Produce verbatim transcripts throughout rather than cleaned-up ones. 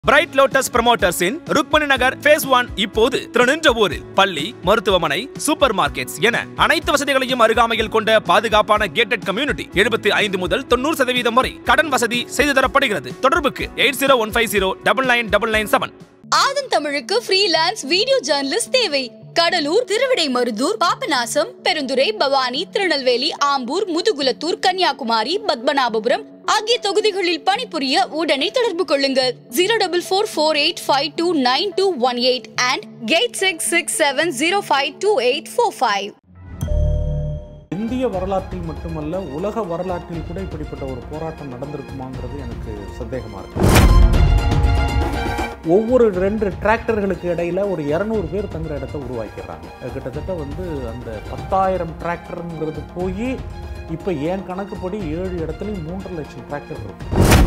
Bright Lotus Promoters in Rukmani Nagar Phase one இப்போது திருநின்ற ஊரில் பள்ளி, மருத்துவமனை, சூப்பர் மார்க்கெட்ஸ் என அனைத்து வசதிகளையும் அருகாமையில் கொண்ட பாதுகாப்பான கேட்டட் கம்யூனிட்டி எழுபத்தி ஐந்து முதல் தொண்ணூறு சதவீதம் வரை கடன் வசதி செய்து தரப்படுகிறது. தொடர்புக்கு eight zero one five zero double nine double nine seven. Aadhan தமிழுக்கு ஃப்ரீலான்ஸ் வீடியோ ஜர்னலிஸ்ட் தேவை. கடலூர், திருவிடைமருதூர், பாபநாசம், பெருந்துறை, பவானி, திருநெல்வேலி, ஆம்பூர், முதுகுலத்தூர், கன்னியாகுமரி, பத்மநாபபுரம் ஆகிய தொகுதிகளில் பணிபுரிய உடனே தொடர்பு கொள்ளுங்கள். Zero double four four eight five two nine two one eight and eight six six seven zero five two eight four five. இந்திய வரலாற்றில் மட்டுமல்ல, உலக வரலாற்றில் கூட இப்படிப்பட்ட ஒரு போராட்டம் நடந்திருக்குமாங்கிறது எனக்கு சந்தேகமா இருக்கு. ஒவ்வொரு ரெண்டு டிராக்டர்களுக்கு இடையில ஒரு இருநூறு பேர் தங்குற இடத்த உருவாக்கிறாங்க. கிட்டத்தட்ட வந்து அந்த பத்தாயிரம் டிராக்டருங்கிறது போய் இப்போ என் கணக்குப்படி ஏழு இடத்துலையும் மூன்றரை லட்சம் டிராக்டர் இருக்கு.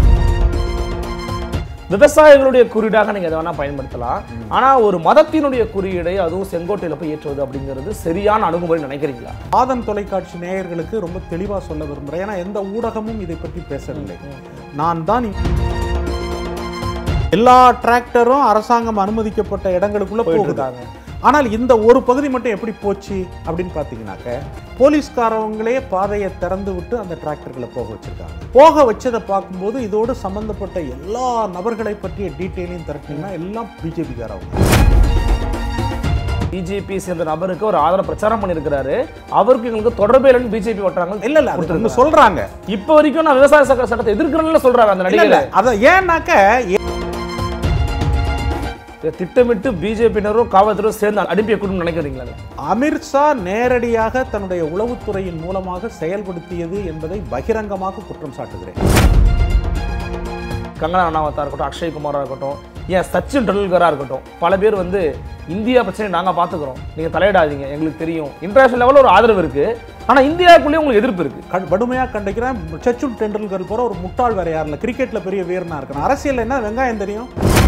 விவசாயிகளுடைய குறியீடாக நீங்க எதை வேணா பயன்படுத்தலாம். ஆனா ஒரு மதத்தினுடைய குறியீடை அதுவும் செங்கோட்டையில போய் ஏற்றுவது அப்படிங்கிறது சரியான அணுகுமுறை நினைக்கிறீங்களா? ஆதன் தொலைக்காட்சி நேயர்களுக்கு ரொம்ப தெளிவா சொல்ல விரும்புறேன். ஏன்னா எந்த ஊடகமும் இதை பற்றி பேசவில்லை. நான் தான் எல்லா டிராக்டரும் அரசாங்கம் அனுமதிக்கப்பட்ட இடங்களுக்குள்ள போகுதாங்க. ஆனால் இந்த ஒரு பகுதி மட்டும் எப்படி போச்சு அப்படின்னு பார்த்தீங்கன்னாக்க, போலீஸ்காரவங்களே பாதையை திறந்து விட்டு அந்த டிராக்டர்களை போக வச்சிருக்காங்க. போக வச்சதை பார்க்கும்போது இதோடு சம்பந்தப்பட்ட எல்லா நபர்களை பற்றிய டீட்டெயிலையும் திரட்டினீங்கன்னா எல்லாம் பிஜேபிக்காரவங்க. பிஜேபி சேர்ந்த நபருக்கு ஒரு ஆதரவு பிரச்சாரம் பண்ணியிருக்கிறாரு. அவருக்கு எங்களுக்கு தொடர்பே இல்லைன்னு பிஜேபி ஓட்டுறாங்க. இல்ல இல்ல அது சொல்றாங்க. இப்ப வரைக்கும் நான் விவசாய சட்டத்தை எதிர்க்கிறேன்னு சொல்றாரு அந்த நடிகர். அதை ஏன்னாக்க திட்டமிட்டு பிஜேபியினரும் காவல்துறையும் சேர்ந்து அனுப்பிய நினைக்கிறீங்களா? அமித்ஷா நேரடியாக தன்னுடைய உளவுத்துறையின் மூலமாக செயல்படுத்தியது என்பதை பகிரங்கமாக குற்றம் சாட்டுகிறேன். கங்கனா ரனாவத்தா இருக்கட்டும், அக்ஷய் குமாரா இருக்கட்டும், ஏன் சச்சின் டெண்டுல்கரா இருக்கட்டும், பல பேர் வந்து இந்தியா பிரச்சனை நாங்க பாத்துக்கிறோம், நீங்க தலையிடாதீங்க, எங்களுக்கு தெரியும், இன்டர்நேஷனல் லெவலில் ஒரு ஆதரவு இருக்கு. ஆனா இந்தியாவுக்குள்ளேயே உங்களுக்கு எதிர்ப்பு இருக்கு. கடுமையாக கண்டிக்கிறேன். சச்சின் டெண்டுல்கர் போற ஒரு முட்டாள் வேற யாரில் கிரிக்கெட்ல பெரிய வீரனா இருக்கணும். அரசியல் என்ன வெங்காயம் தெரியும்.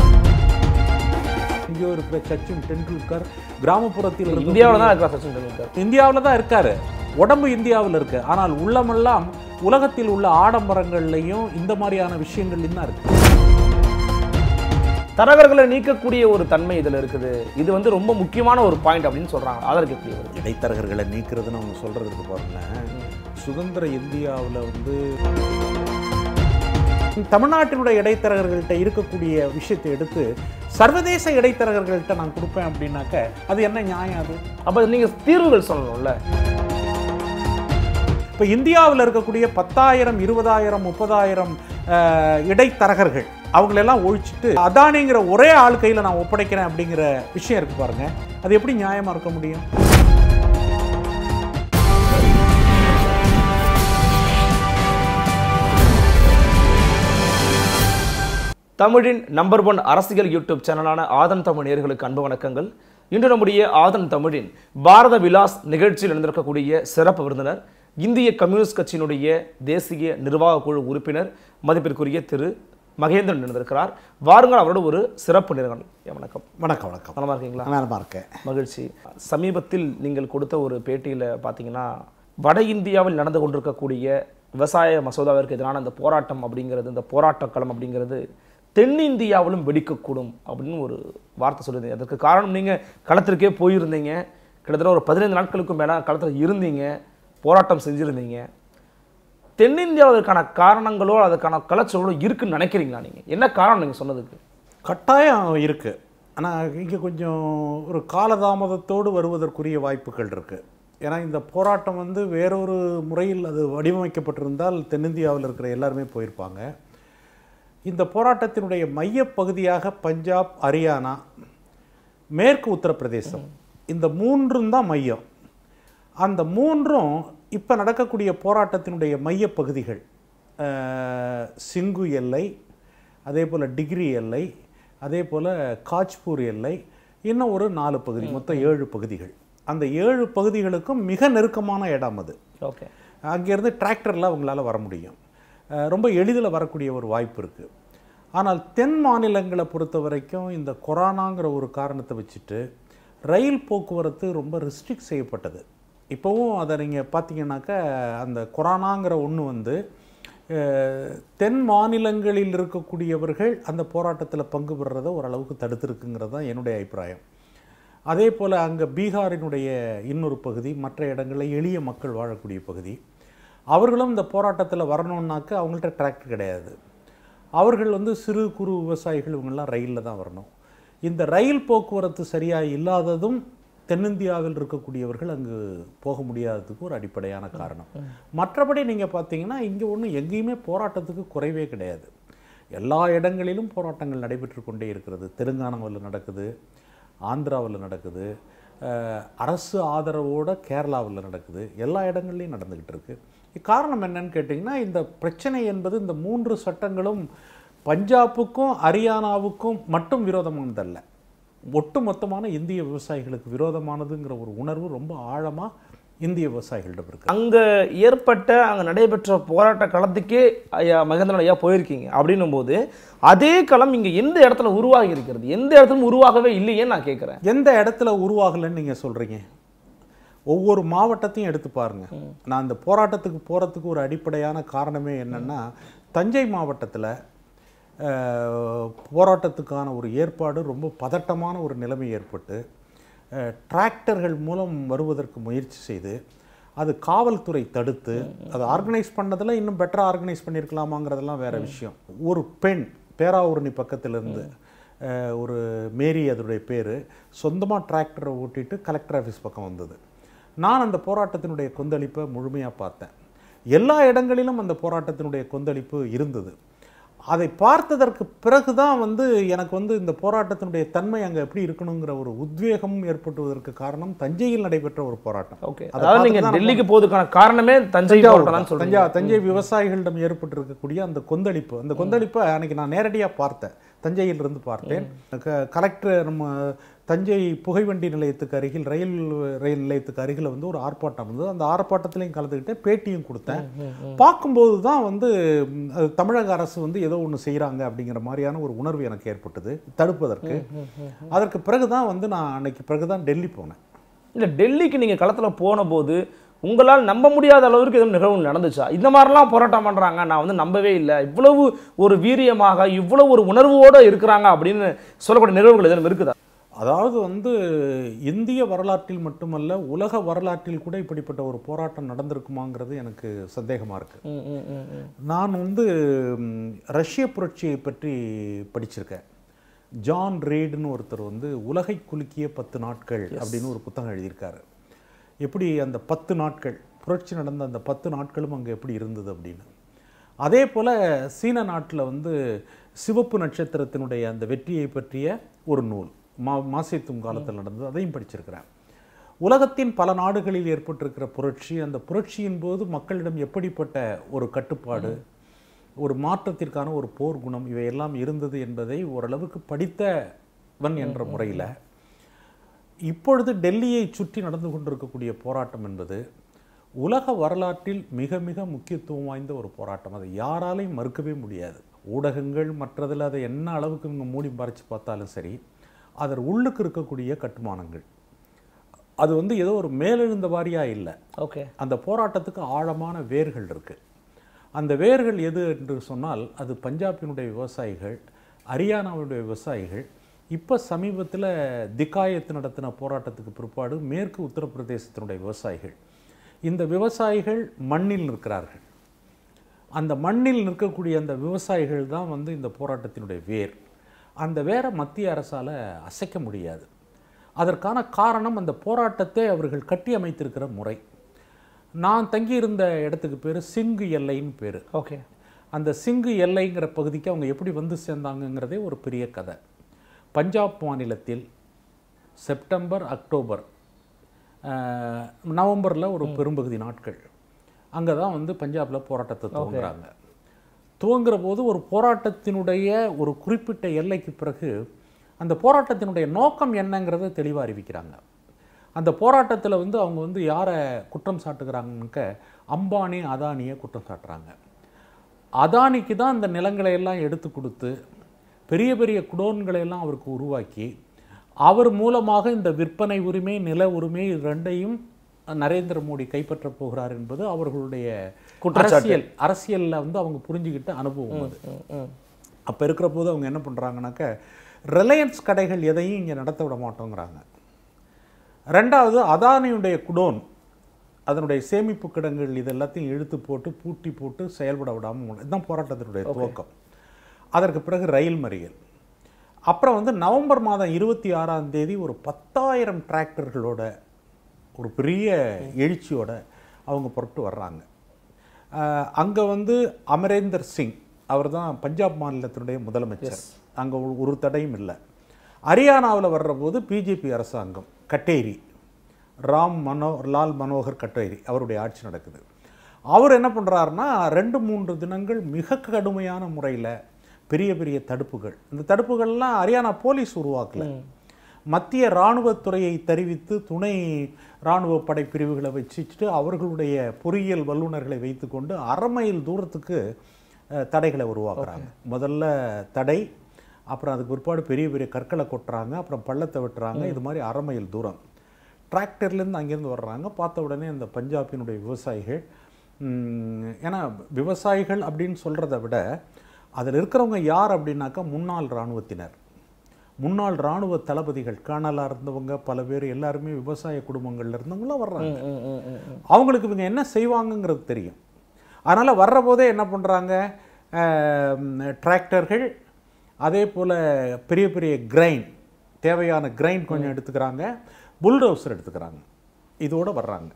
இங்கே இருக்கிற சச்சின் டெண்டுல்கர் கிராமப்புறத்தில் இந்தியாவில் தான் இருக்கிற சச்சின் டெண்டுல்கர் இந்தியாவில் தான் இருக்காரு. உடம்பு இந்தியாவில் இருக்கு. ஆனால் உள்ளமெல்லாம் உலகத்தில் உள்ள ஆடம்பரங்கள்லையும் இந்த மாதிரியான விஷயங்கள்லையும் தான் இருக்கு. தரகர்களை நீக்கக்கூடிய ஒரு தன்மை இதுல இருக்குது. இது வந்து ரொம்ப முக்கியமான ஒரு பாயிண்ட் அப்படின்னு சொல்றாங்க. ஆதரிக்கக்கூடிய இடைத்தரகர்களை நீக்கிறதுன்னு அவங்க சொல்றதுக்கு பாருங்க. சுதந்திர இந்தியாவில் வந்து தமிழ்நாட்டினுடைய இடைத்தரகர்கள்ட்ட இருக்கக்கூடிய விஷயத்தை எடுத்து சர்வதேச இடைத்தரகர்கள்ட்ட நான் கொடுப்பேன் அப்படின்னாக்க அது என்ன நியாயம்? அது அப்ப நீங்க தீர்வுகள் சொல்லணும்ல. இப்போ இந்தியாவில் இருக்கக்கூடிய பத்தாயிரம் இருபதாயிரம் முப்பதாயிரம் இடைத்தரகர்கள் அவங்களெல்லாம் ஒழிச்சிட்டு அதானிங்கிற ஒரே ஆள் கையில் நான் ஒப்படைக்கிறேன் அப்படிங்கிற விஷயம் இருக்கு பாருங்க. அது எப்படி நியாயமா இருக்க முடியும்? தமிழின் நம்பர் ஒன் அரசியல் யூடியூப் சேனலான ஆதன் தமிழ் நேயர்களுக்கு அன்பு வணக்கங்கள். இன்று நம்முடைய ஆதன் தமிழின் பாரத விலாஸ் நிகழ்ச்சியில் நடந்திருக்கக்கூடிய சிறப்பு விருந்தினர், இந்திய கம்யூனிஸ்ட் கட்சியினுடைய தேசிய நிர்வாக குழு உறுப்பினர் மதிப்பிற்குரிய திரு மகேந்திரன் இருந்திருக்கிறார். வாருங்கள் அவரோட ஒரு சிறப்பு நேர்காணல். வணக்கம். வணக்கம் வணக்கம். நலமா இருக்கீங்களா? நலமா இருக்கேன். மகிழ்ச்சி. சமீபத்தில் நீங்கள் கொடுத்த ஒரு பேட்டியில் பார்த்தீங்கன்னா, வட இந்தியாவில் நடந்து கொண்டிருக்கக்கூடிய விவசாய மசோதாவிற்கு எதிரான அந்த போராட்டம் அப்படிங்கிறது, இந்த போராட்ட களம் அப்படிங்கிறது தென்னிந்தியாவிலும் வெடிக்கக்கூடும் அப்படின்னு ஒரு வார்த்தை சொல்லியிருந்தீங்க. அதற்கு காரணம் நீங்கள் களத்திற்கே போயிருந்தீங்க. கிட்டத்தட்ட ஒரு பதினைந்து நாட்களுக்கும் மேலே களத்தில் இருந்தீங்க, போராட்டம் செஞ்சுருந்தீங்க. தென்னிந்தியாவில் அதற்கான காரணங்களோ அதுக்கான கலாச்சாரங்களோ இருக்குன்னு நினைக்கிறீங்களா? நீங்கள் என்ன காரணம் நீங்கள் சொன்னதுக்கு? கட்டாயம் இருக்குது. ஆனால் இங்கே கொஞ்சம் ஒரு காலதாமதத்தோடு வருவதற்குரிய வாய்ப்புகள் இருக்குது. ஏன்னா இந்த போராட்டம் வந்து வேறொரு முறையில் அது வடிவமைக்கப்பட்டிருந்தால் தென்னிந்தியாவில் இருக்கிற எல்லாருமே போயிருப்பாங்க. இந்த போராட்டத்தினுடைய மையப்பகுதியாக பஞ்சாப், ஹரியானா, மேற்கு உத்தரப்பிரதேசம், இந்த மூன்றும் தான் மையம். அந்த மூன்றும் இப்போ நடக்கக்கூடிய போராட்டத்தினுடைய மையப்பகுதிகள். சிங்கு எல்லை, அதே போல் டிகிரி எல்லை, அதே போல் காஜ்பூர் எல்லை, இன்னும் ஒரு நாலு பகுதி, மொத்தம் ஏழு பகுதிகள். அந்த ஏழு பகுதிகளுக்கும் மிக நெருக்கமான இடம் அது. ஓகே. அங்கேருந்து டிராக்டரில் அவங்களால வர முடியும். ரொம்ப எளிதில் வரக்கூடிய ஒரு வாய்ப்பு இருக்குது. ஆனால் தென் மாநிலங்களை பொறுத்த வரைக்கும் இந்த கொரோனாங்கிற ஒரு காரணத்தை வச்சுட்டு ரயில் போக்குவரத்து ரொம்ப ரெஸ்ட்ரிக்ட் செய்யப்பட்டது. இப்போவும் அதை நீங்கள் பார்த்தீங்கன்னாக்கா அந்த கொரோனாங்கிற ஒன்று வந்து தென் மாநிலங்களில் இருக்கக்கூடியவர்கள் அந்த போராட்டத்தில் பங்கு பெறுறதை ஓரளவுக்கு தடுத்திருக்குங்கிறது தான் என்னுடைய அபிப்பிராயம். அதே போல் அங்கே பீகாரினுடைய இன்னொரு பகுதி, மற்ற இடங்களில் எளிய மக்கள் வாழக்கூடிய பகுதி, அவர்களும் இந்த போராட்டத்தில் வரணுன்னாக்க அவங்கள்ட்ட டிராக்டர் கிடையாது. அவர்கள் வந்து சிறு குறு விவசாயிகள், இவங்கெல்லாம் ரயிலில் தான் வரணும். இந்த ரயில் போக்குவரத்து சரியாக இல்லாததும் தென்னிந்தியாவில் இருக்கக்கூடியவர்கள் அங்கு போக முடியாததுக்கு ஒரு அடிப்படையான காரணம். மற்றபடி நீங்கள் பார்த்தீங்கன்னா இங்கே ஒன்றும் எங்கேயுமே போராட்டத்துக்கு குறைவே கிடையாது. எல்லா இடங்களிலும் போராட்டங்கள் நடைபெற்று கொண்டே இருக்கிறது. தெலுங்கானாவில் நடக்குது, ஆந்திராவில் நடக்குது, அரசு ஆதரவோடு கேரளாவில் நடக்குது, எல்லா இடங்கள்லையும் நடந்துக்கிட்டு இருக்குது. காரணம் என்னன்னு கேட்டிங்கன்னா, இந்த பிரச்சனை என்பது இந்த மூன்று சட்டங்களும் பஞ்சாபுக்கும் ஹரியானாவுக்கும் மட்டும் விரோதமானதல்ல, ஒட்டு மொத்தமான இந்திய விவசாயிகளுக்கு விரோதமானதுங்கிற ஒரு உணர்வு ரொம்ப ஆழமாக இந்திய விவசாயிகளிடம் இருக்கு. அங்கே ஏற்பட்ட அங்கே நடைபெற்ற போராட்ட களத்துக்கே ஐயா மகேந்திரன் ஐயா போயிருக்கீங்க. அப்படின்னும் போது அதே களம் இங்கே எந்த இடத்துல உருவாகி இருக்கிறது? எந்த இடத்துல உருவாகவே இல்லையே நான் கேட்குறேன். எந்த இடத்துல உருவாகலைன்னு நீங்கள் சொல்கிறீங்க? ஒவ்வொரு மாவட்டத்தையும் எடுத்து பாருங்க. நான் இந்த போராட்டத்துக்கு போகிறதுக்கு ஒரு அடிப்படையான காரணமே என்னென்னா, தஞ்சை மாவட்டத்தில் போராட்டத்துக்கான ஒரு ஏற்பாடு ரொம்ப பதட்டமான ஒரு நிலைமை ஏற்பட்டு டிராக்டர்கள் மூலம் வருவதற்கு முயற்சி செய்து அது காவல்துறை தடுத்து அதை ஆர்கனைஸ் பண்ணதில் இன்னும் பெட்டராக ஆர்கனைஸ் பண்ணியிருக்கலாமாங்கிறதெல்லாம் வேறு விஷயம். ஒரு பெண் பேராவூரணி பக்கத்திலிருந்து ஒரு மேரி, அதனுடைய பேர், சொந்தமாக டிராக்டரை ஓட்டிட்டு கலெக்டர் ஆஃபீஸ் பக்கம் வந்தது. நான் அந்த போராட்டத்தினுடைய கொந்தளிப்பை முழுமையாக பார்த்தேன். எல்லா இடங்களிலும் அந்த போராட்டத்தினுடைய கொந்தளிப்பு இருந்தது. அதை பார்த்ததற்கு பிறகு தான் வந்து எனக்கு வந்து இந்த போராட்டத்தினுடைய தன்மை அங்கே எப்படி இருக்கணுங்கிற ஒரு உத்வேகம் ஏற்பட்டுவதற்கு காரணம் தஞ்சையில் நடைபெற்ற ஒரு போராட்டம். ஓகே, அதாவது நீங்க டெல்லிக்கு போவதற்கான காரணமே தஞ்சை தஞ்சை தஞ்சை விவசாயிகளிடம் ஏற்பட்டு இருக்கக்கூடிய அந்த கொந்தளிப்பு, அந்த கொந்தளிப்பை அன்னைக்கு நான் நேரடியாக பார்த்தேன், தஞ்சையிலிருந்து பார்த்தேன். கலெக்டர் நம்ம தஞ்சை புகைவண்டி நிலையத்துக்கு அருகில், ரயில் ரயில் நிலையத்துக்கு அருகில் வந்து ஒரு ஆர்ப்பாட்டம் வந்து, அந்த ஆர்ப்பாட்டத்திலையும் கலந்துக்கிட்டேன், பேட்டியும் கொடுத்தேன். பார்க்கும்போது தான் வந்து தமிழக அரசு வந்து ஏதோ ஒன்று செய்கிறாங்க அப்படிங்கிற மாதிரியான ஒரு உணர்வு எனக்கு ஏற்பட்டது தடுப்பதற்கு. அதற்கு பிறகு தான் வந்து நான் அன்னைக்கு பிறகு தான் டெல்லி போனேன். இல்லை, டெல்லிக்கு நீங்கள் களத்தில் போன போது உங்களால் நம்ப முடியாத அளவுக்கு எதுவும் நிகழ்வு நடந்துச்சா? இந்த மாதிரிலாம் போராட்டம் பண்ணுறாங்க, நான் வந்து நம்பவே இல்லை, இவ்வளவு ஒரு வீரியமாக இவ்வளவு ஒரு உணர்வோடு இருக்கிறாங்க அப்படின்னு சொல்லக்கூடிய நிகழ்வுகள் எதுவும் இருக்குதா? அதாவது வந்து இந்திய வரலாற்றில் மட்டுமல்ல, உலக வரலாற்றில் கூட இப்படிப்பட்ட ஒரு போராட்டம் நடந்திருக்குமாங்கிறது எனக்கு சந்தேகமாக இருக்குது. நான் வந்து ரஷ்ய புரட்சியை பற்றி படிச்சிருக்கேன். ஜான் ரீடுன்னு ஒருத்தர் வந்து உலகை குலுக்கிய பத்து நாட்கள் அப்படின்னு ஒரு புத்தகம் எழுதியிருக்காரு. எப்படி அந்த பத்து நாட்கள் புரட்சி நடந்த அந்த பத்து நாட்களும் அங்கே எப்படி இருந்தது அப்படின்னு. அதே போல் சீன நாட்டில் வந்து சிவப்பு நட்சத்திரத்தினுடைய அந்த வெற்றியை பற்றிய ஒரு நூல் மா மாசேத்தும் காலத்தில் நடந்தது, அதையும் படிச்சிருக்கிறேன். உலகத்தின் பல நாடுகளில் ஏற்பட்டிருக்கிற புரட்சி, அந்த புரட்சியின் போது மக்களிடம் எப்படிப்பட்ட ஒரு கட்டுப்பாடு, ஒரு மாற்றத்திற்கான ஒரு போர் குணம், இவையெல்லாம் இருந்தது என்பதை ஓரளவுக்கு படித்தவன் என்ற முறையில் இப்பொழுது டெல்லியை சுற்றி நடந்து கொண்டிருக்கக்கூடிய போராட்டம் என்பது உலக வரலாற்றில் மிக மிக முக்கியத்துவம் வாய்ந்த ஒரு போராட்டம். அதை யாராலையும் மறுக்கவே முடியாது. ஊடகங்கள் மற்றதில் அதை என்ன அளவுக்கு இவங்க மூடி மறைச்சு பார்த்தாலும் சரி, அதன் உள்ளுக்கு இருக்கக்கூடிய கட்டுமானங்கள் அது வந்து ஏதோ ஒரு மேலெழுந்த வாரியாக இல்லை. ஓகே, அந்த போராட்டத்துக்கு ஆழமான வேர்கள் இருக்குது. அந்த வேர்கள் எது என்று சொன்னால் அது பஞ்சாபினுடைய விவசாயிகள், ஹரியானாவுடைய விவசாயிகள், இப்போ சமீபத்தில் திகாயத்து நடத்தின போராட்டத்துக்கு பிற்பாடு மேற்கு உத்தரப்பிரதேசத்தினுடைய விவசாயிகள். இந்த விவசாயிகள் மண்ணில் நிற்கிறார்கள். அந்த மண்ணில் நிற்கக்கூடிய அந்த விவசாயிகள் தான் வந்து இந்த போராட்டத்தினுடைய வேர். அந்த வேரை மத்திய அரசால் அசைக்க முடியாது. அதற்கான காரணம் அந்த போராட்டத்தை அவர்கள் கட்டி அமைத்திருக்கிற முறை. நான் தங்கியிருந்த இடத்துக்கு பேர் சிங்கு எல்லைன்னு பேர். ஓகே, அந்த சிங்கு எல்லைங்கிற பகுதிக்கு அவங்க எப்படி வந்து சேர்ந்தாங்கங்கிறதே ஒரு பெரிய கதை. பஞ்சாப் மாநிலத்தில் செப்டம்பர் அக்டோபர் நவம்பரில் ஒரு பெரும்பகுதி நாட்கள் அங்கே தான் வந்து பஞ்சாபில் போராட்டத்தை துவங்குறாங்க. துவங்குற போது ஒரு போராட்டத்தினுடைய ஒரு குறிப்பிட்ட எல்லைக்கு பிறகு அந்த போராட்டத்தினுடைய நோக்கம் என்னங்கிறத தெளிவாக அறிவிக்கிறாங்க. அந்த போராட்டத்தில் வந்து அவங்க வந்து யாரை குற்றம் சாட்டுகிறாங்கன்னு அம்பானி அதானியை குற்றம் சாட்டுறாங்க. அதானிக்கு தான் அந்த நிலங்களை எல்லாம் எடுத்து கொடுத்து பெரிய பெரிய குடோன்களை எல்லாம் அவருக்கு உருவாக்கி அவர் மூலமாக இந்த விற்பனை உரிமை, நில உரிமை ரெண்டையும் நரேந்திர மோடி கைப்பற்ற போகிறார் என்பது அவர்களுடைய குற்றச்சாட்டு. அரசியல் அரசியலில் வந்து அவங்க புரிஞ்சுக்கிட்ட அனுபவம் அது. அப்போ இருக்கிற போது அவங்க என்ன பண்ணுறாங்கனாக்க ரிலையன்ஸ் கடைகள் எதையும் இங்கே நடத்த விட மாட்டோங்கிறாங்க. ரெண்டாவது அதானியுடைய குடோன், அதனுடைய சேமிப்பு கிடங்குகள் இது எல்லாத்தையும் இழுத்து போட்டு பூட்டி போட்டு செயல்பட விடாமல், இதுதான் போராட்டத்தினுடைய துவக்கம். அதற்கு பிறகு ரயில் மறியல். அப்புறம் வந்து நவம்பர் மாதம் இருபத்தி ஆறாம் தேதி ஒரு பத்தாயிரம் டிராக்டர்களோட ஒரு பெரிய எழுச்சியோட அவங்க புறப்பட்டு வர்றாங்க. அங்கே வந்து அமரேந்தர் சிங் அவர் தான் பஞ்சாப் மாநிலத்தினுடைய முதலமைச்சர், அங்கே ஒரு தடையும் இல்லை. ஹரியானாவில் வர்ற போது பிஜேபி அரசாங்கம், கட்டேரி ராம் மனோ லால் மனோகர் கட்டேரி அவருடைய ஆட்சி நடக்குது. அவர் என்ன பண்ணுறாருன்னா ரெண்டு மூன்று தினங்கள் மிக கடுமையான முறையில் பெரிய பெரிய தடுப்புகள், இந்த தடுப்புகள்லாம் ஹரியானா போலீஸ் உருவாக்கல, மத்திய இராணுவத்துறையை தெரிவித்து துணை இராணுவ படை பிரிவுகளை வச்சுட்டு அவர்களுடைய பொறியியல் வல்லுநர்களை வைத்துக்கொண்டு அரை மைல் தூரத்துக்கு தடைகளை உருவாக்குறாங்க. முதல்ல தடை, அப்புறம் அதுக்கு பிற்பாடு பெரிய பெரிய கற்களை கொட்டுறாங்க, அப்புறம் பள்ளத்தை வெட்டுறாங்க. இது மாதிரி அரை மைல் தூரம் டிராக்டர்லேருந்து அங்கேருந்து வர்றாங்க. பார்த்த உடனே இந்த பஞ்சாபினுடைய விவசாயிகள், ஏன்னா விவசாயிகள் அப்படின்னு சொல்கிறத விட அதில் இருக்கிறவங்க யார் அப்படின்னாக்கா முன்னாள் இராணுவத்தினர், முன்னாள் இராணுவ தளபதிகள், கர்னலாக இருந்தவங்க பல பேர் எல்லாருமே விவசாய குடும்பங்கள்ல இருந்தவங்களாம் வர்றாங்க. அவங்களுக்கு இவங்க என்ன செய்வாங்கங்கிறது தெரியும். அதனால் வர்ற போதே என்ன பண்ணுறாங்க, டிராக்டர்கள், அதே போல் பெரிய பெரிய கிரைன், தேவையான கிரைன் கொஞ்சம் எடுத்துக்கிறாங்க, புல்டோசர் எடுத்துக்கிறாங்க, இதோடு வர்றாங்க.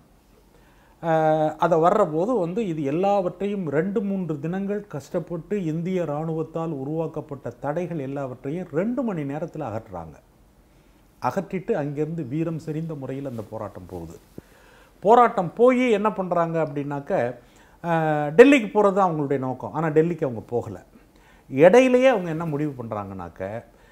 அதை வர்ற போது வந்து இது எல்லாவற்றையும் ரெண்டு மூன்று தினங்கள் கஷ்டப்பட்டு இந்திய இராணுவத்தால் உருவாக்கப்பட்ட தடைகள் எல்லாவற்றையும் ரெண்டு மணி நேரத்தில் அகற்றுறாங்க. அகற்றிட்டு அங்கேருந்து வீரம் செறிந்த முறையில் அந்த போராட்டம் போகுது. போராட்டம் போய் என்ன பண்ணுறாங்க அப்படின்னாக்க டெல்லிக்கு போகிறது தான் அவங்களுடைய நோக்கம். ஆனால் டெல்லிக்கு அவங்க போகலை. இடையிலேயே அவங்க என்ன முடிவு பண்ணுறாங்கனாக்க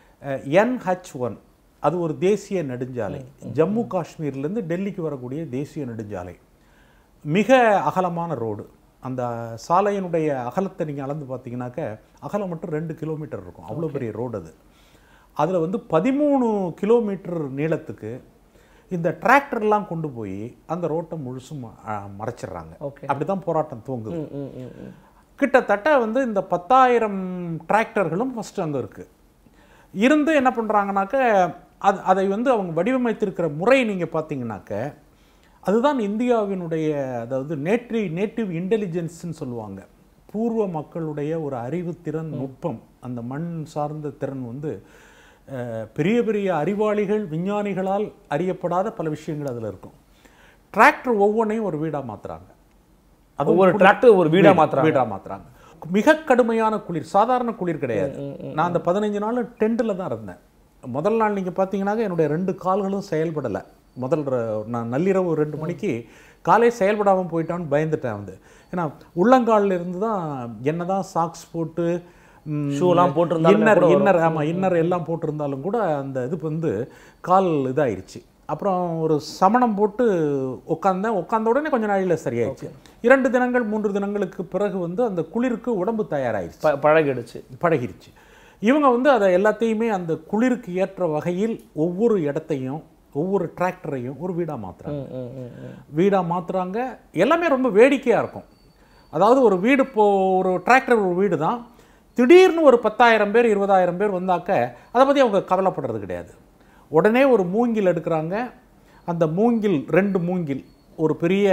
என்ஹெச் ஒன், அது ஒரு தேசிய நெடுஞ்சாலை, ஜம்மு காஷ்மீர்லேருந்து டெல்லிக்கு வரக்கூடிய தேசிய நெடுஞ்சாலை, மிக அகலமான ரோடு. அந்த சாலையினுடைய அகலத்தை நீங்கள் அளந்து பார்த்தீங்கன்னாக்க அகலம் மட்டும் ரெண்டு கிலோமீட்டர் இருக்கும், அவ்வளோ பெரிய ரோடு அது. அதில் வந்து பதிமூணு கிலோமீட்டர் நீளத்துக்கு இந்த டிராக்டர்லாம் கொண்டு போய் அந்த ரோட்டை முழுசும் மறைச்சிடுறாங்க. அப்படி தான் போராட்டம் துவங்குது. கிட்டத்தட்ட வந்து இந்த பத்தாயிரம் டிராக்டர்களும் ஃபஸ்ட்டு அங்கே இருக்குது. இருந்து என்ன பண்ணுறாங்கனாக்க அது அதை வந்து அவங்க வடிவமைத்திருக்கிற முறை நீங்கள் பார்த்தீங்கன்னாக்க அதுதான் இந்தியாவினுடைய, அதாவது நேட்ரி நேட்டிவ் இன்டெலிஜென்ஸ்ன்னு சொல்லுவாங்க, பூர்வ மக்களுடைய ஒரு அறிவுத்திறன், நுட்பம், அந்த மண் சார்ந்த திறன் வந்து பெரிய பெரிய அறிவாளிகள் விஞ்ஞானிகளால் அறியப்படாத பல விஷயங்கள் அதில் இருக்கும். டிராக்டர் ஒவ்வொன்றையும் ஒரு வீடாக மாற்றுறாங்க. அது ஒரு டிராக்டர் ஒரு வீடாக மாற்றுறாங்க வீடாக மாற்றுறாங்க மிக கடுமையான குளிர், சாதாரண குளிர் கிடையாது. நான் அந்த பதினஞ்சு நாள் டென்ட்டில் தான் இருந்தேன். முதல் நாள் நீங்கள் பார்த்தீங்கன்னாக்க என்னுடைய ரெண்டு கால்களும் செயல்படலை. முதல் நான் நள்ளிரவு ரெண்டு மணிக்கு காலே செயல்படாமல் போயிட்டான்னு பயந்துட்டேன் வந்து. ஏன்னா உள்ளங்காலில் இருந்து தான் என்ன தான் சாக்ஸ் போட்டு ஷூலாம் போட்டு இன்னர் இன்னர் ஆமாம் இன்னர் எல்லாம் போட்டிருந்தாலும் கூட அந்த இது வந்து கால் இதாகிடுச்சு. அப்புறம் ஒரு சமணம் போட்டு உட்காந்தேன். உட்காந்த உடனே கொஞ்சம் நாளில் சரியாயிடுச்சு. இரண்டு தினங்கள் மூன்று தினங்களுக்கு பிறகு வந்து அந்த குளிருக்கு உடம்பு தயாராகிடுச்சு, பழகிடுச்சு பழகிடுச்சு. இவங்க வந்து அதை எல்லாத்தையுமே அந்த குளிருக்கு ஏற்ற வகையில் ஒவ்வொரு இடத்தையும் ஒவ்வொரு டிராக்டரையும் ஒரு வீடாக மாற்றுறாங்க. வீடாக மாற்றுறாங்க. எல்லாமே ரொம்ப வேடிக்கையாக இருக்கும். அதாவது ஒரு வீடு, இப்போ ஒரு டிராக்டர் ஒரு வீடு தான், திடீர்னு ஒரு பத்தாயிரம் பேர் இருபதாயிரம் பேர் வந்தாக்க அதை பற்றி அவங்க கவலைப்படுறது கிடையாது. உடனே ஒரு மூங்கில் எடுக்கிறாங்க. அந்த மூங்கில் ரெண்டு மூங்கில் ஒரு பெரிய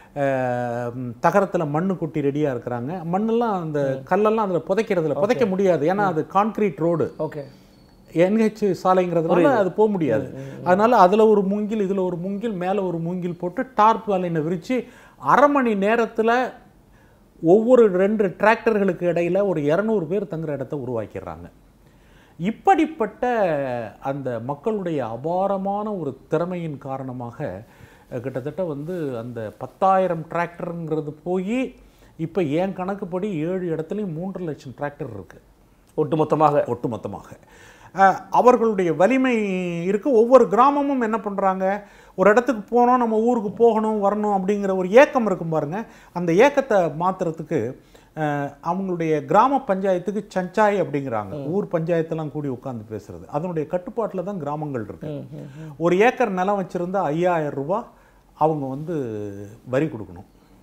தகரத்தில் மண்ணு கொட்டி ரெடியாக இருக்கிறாங்க. மண்ணெல்லாம் அந்த கல்லெல்லாம் அதில் புதைக்கிறதுல புதைக்க முடியாது, ஏன்னா அது கான்கிரீட் ரோடு. ஓகே, என்ஹெச் சாலைங்கிறதுனால அது போக முடியாது. அதனால அதில் ஒரு மூங்கில், இதில் ஒரு மூங்கில், மேலே ஒரு மூங்கில் போட்டு டார்ப் வேலையை விரித்து அரை மணி நேரத்தில் ஒவ்வொரு ரெண்டு டிராக்டர்களுக்கு இடையில் ஒரு இரநூறு பேர் தங்குற இடத்த உருவாக்கிடுறாங்க. இப்படிப்பட்ட அந்த மக்களுடைய அபாரமான ஒரு திறமையின் காரணமாக கிட்டத்தட்ட வந்து அந்த பத்தாயிரம் டிராக்டருங்கிறது போய் இப்போ என் கணக்குப்படி ஏழு இடத்துலையும் மூன்று லட்சம் டிராக்டர் இருக்குது ஒட்டுமொத்தமாக ஒட்டுமொத்தமாக அவர்களுடைய வலிமை இருக்குது. ஒவ்வொரு கிராமமும் என்ன பண்ணுறாங்க, ஒரு இடத்துக்கு போனோம், நம்ம ஊருக்கு போகணும் வரணும் அப்படிங்கிற ஒரு ஏக்கம் இருக்கும் பாருங்கள். அந்த ஏக்கத்தை மாற்றுறதுக்கு அவங்களுடைய கிராம பஞ்சாயத்துக்கு சஞ்சாய் அப்படிங்கிறாங்க, ஊர் பஞ்சாயத்தெல்லாம் கூடி உட்காந்து பேசுறது, அதனுடைய கட்டுப்பாட்டில் தான் கிராமங்கள் இருக்கு. ஒரு ஏக்கர் நிலம் வச்சுருந்தா ஐயாயிரம் ரூபா, அவங்க வந்து வரி கொடுக்கணும்.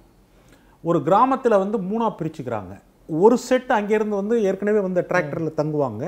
ஒரு கிராமத்தில் வந்து மூணாக பிரிச்சுக்கிறாங்க. ஒரு செட் அங்கேருந்து வந்து ஏற்கனவே வந்து டிராக்டரில் தங்குவாங்க,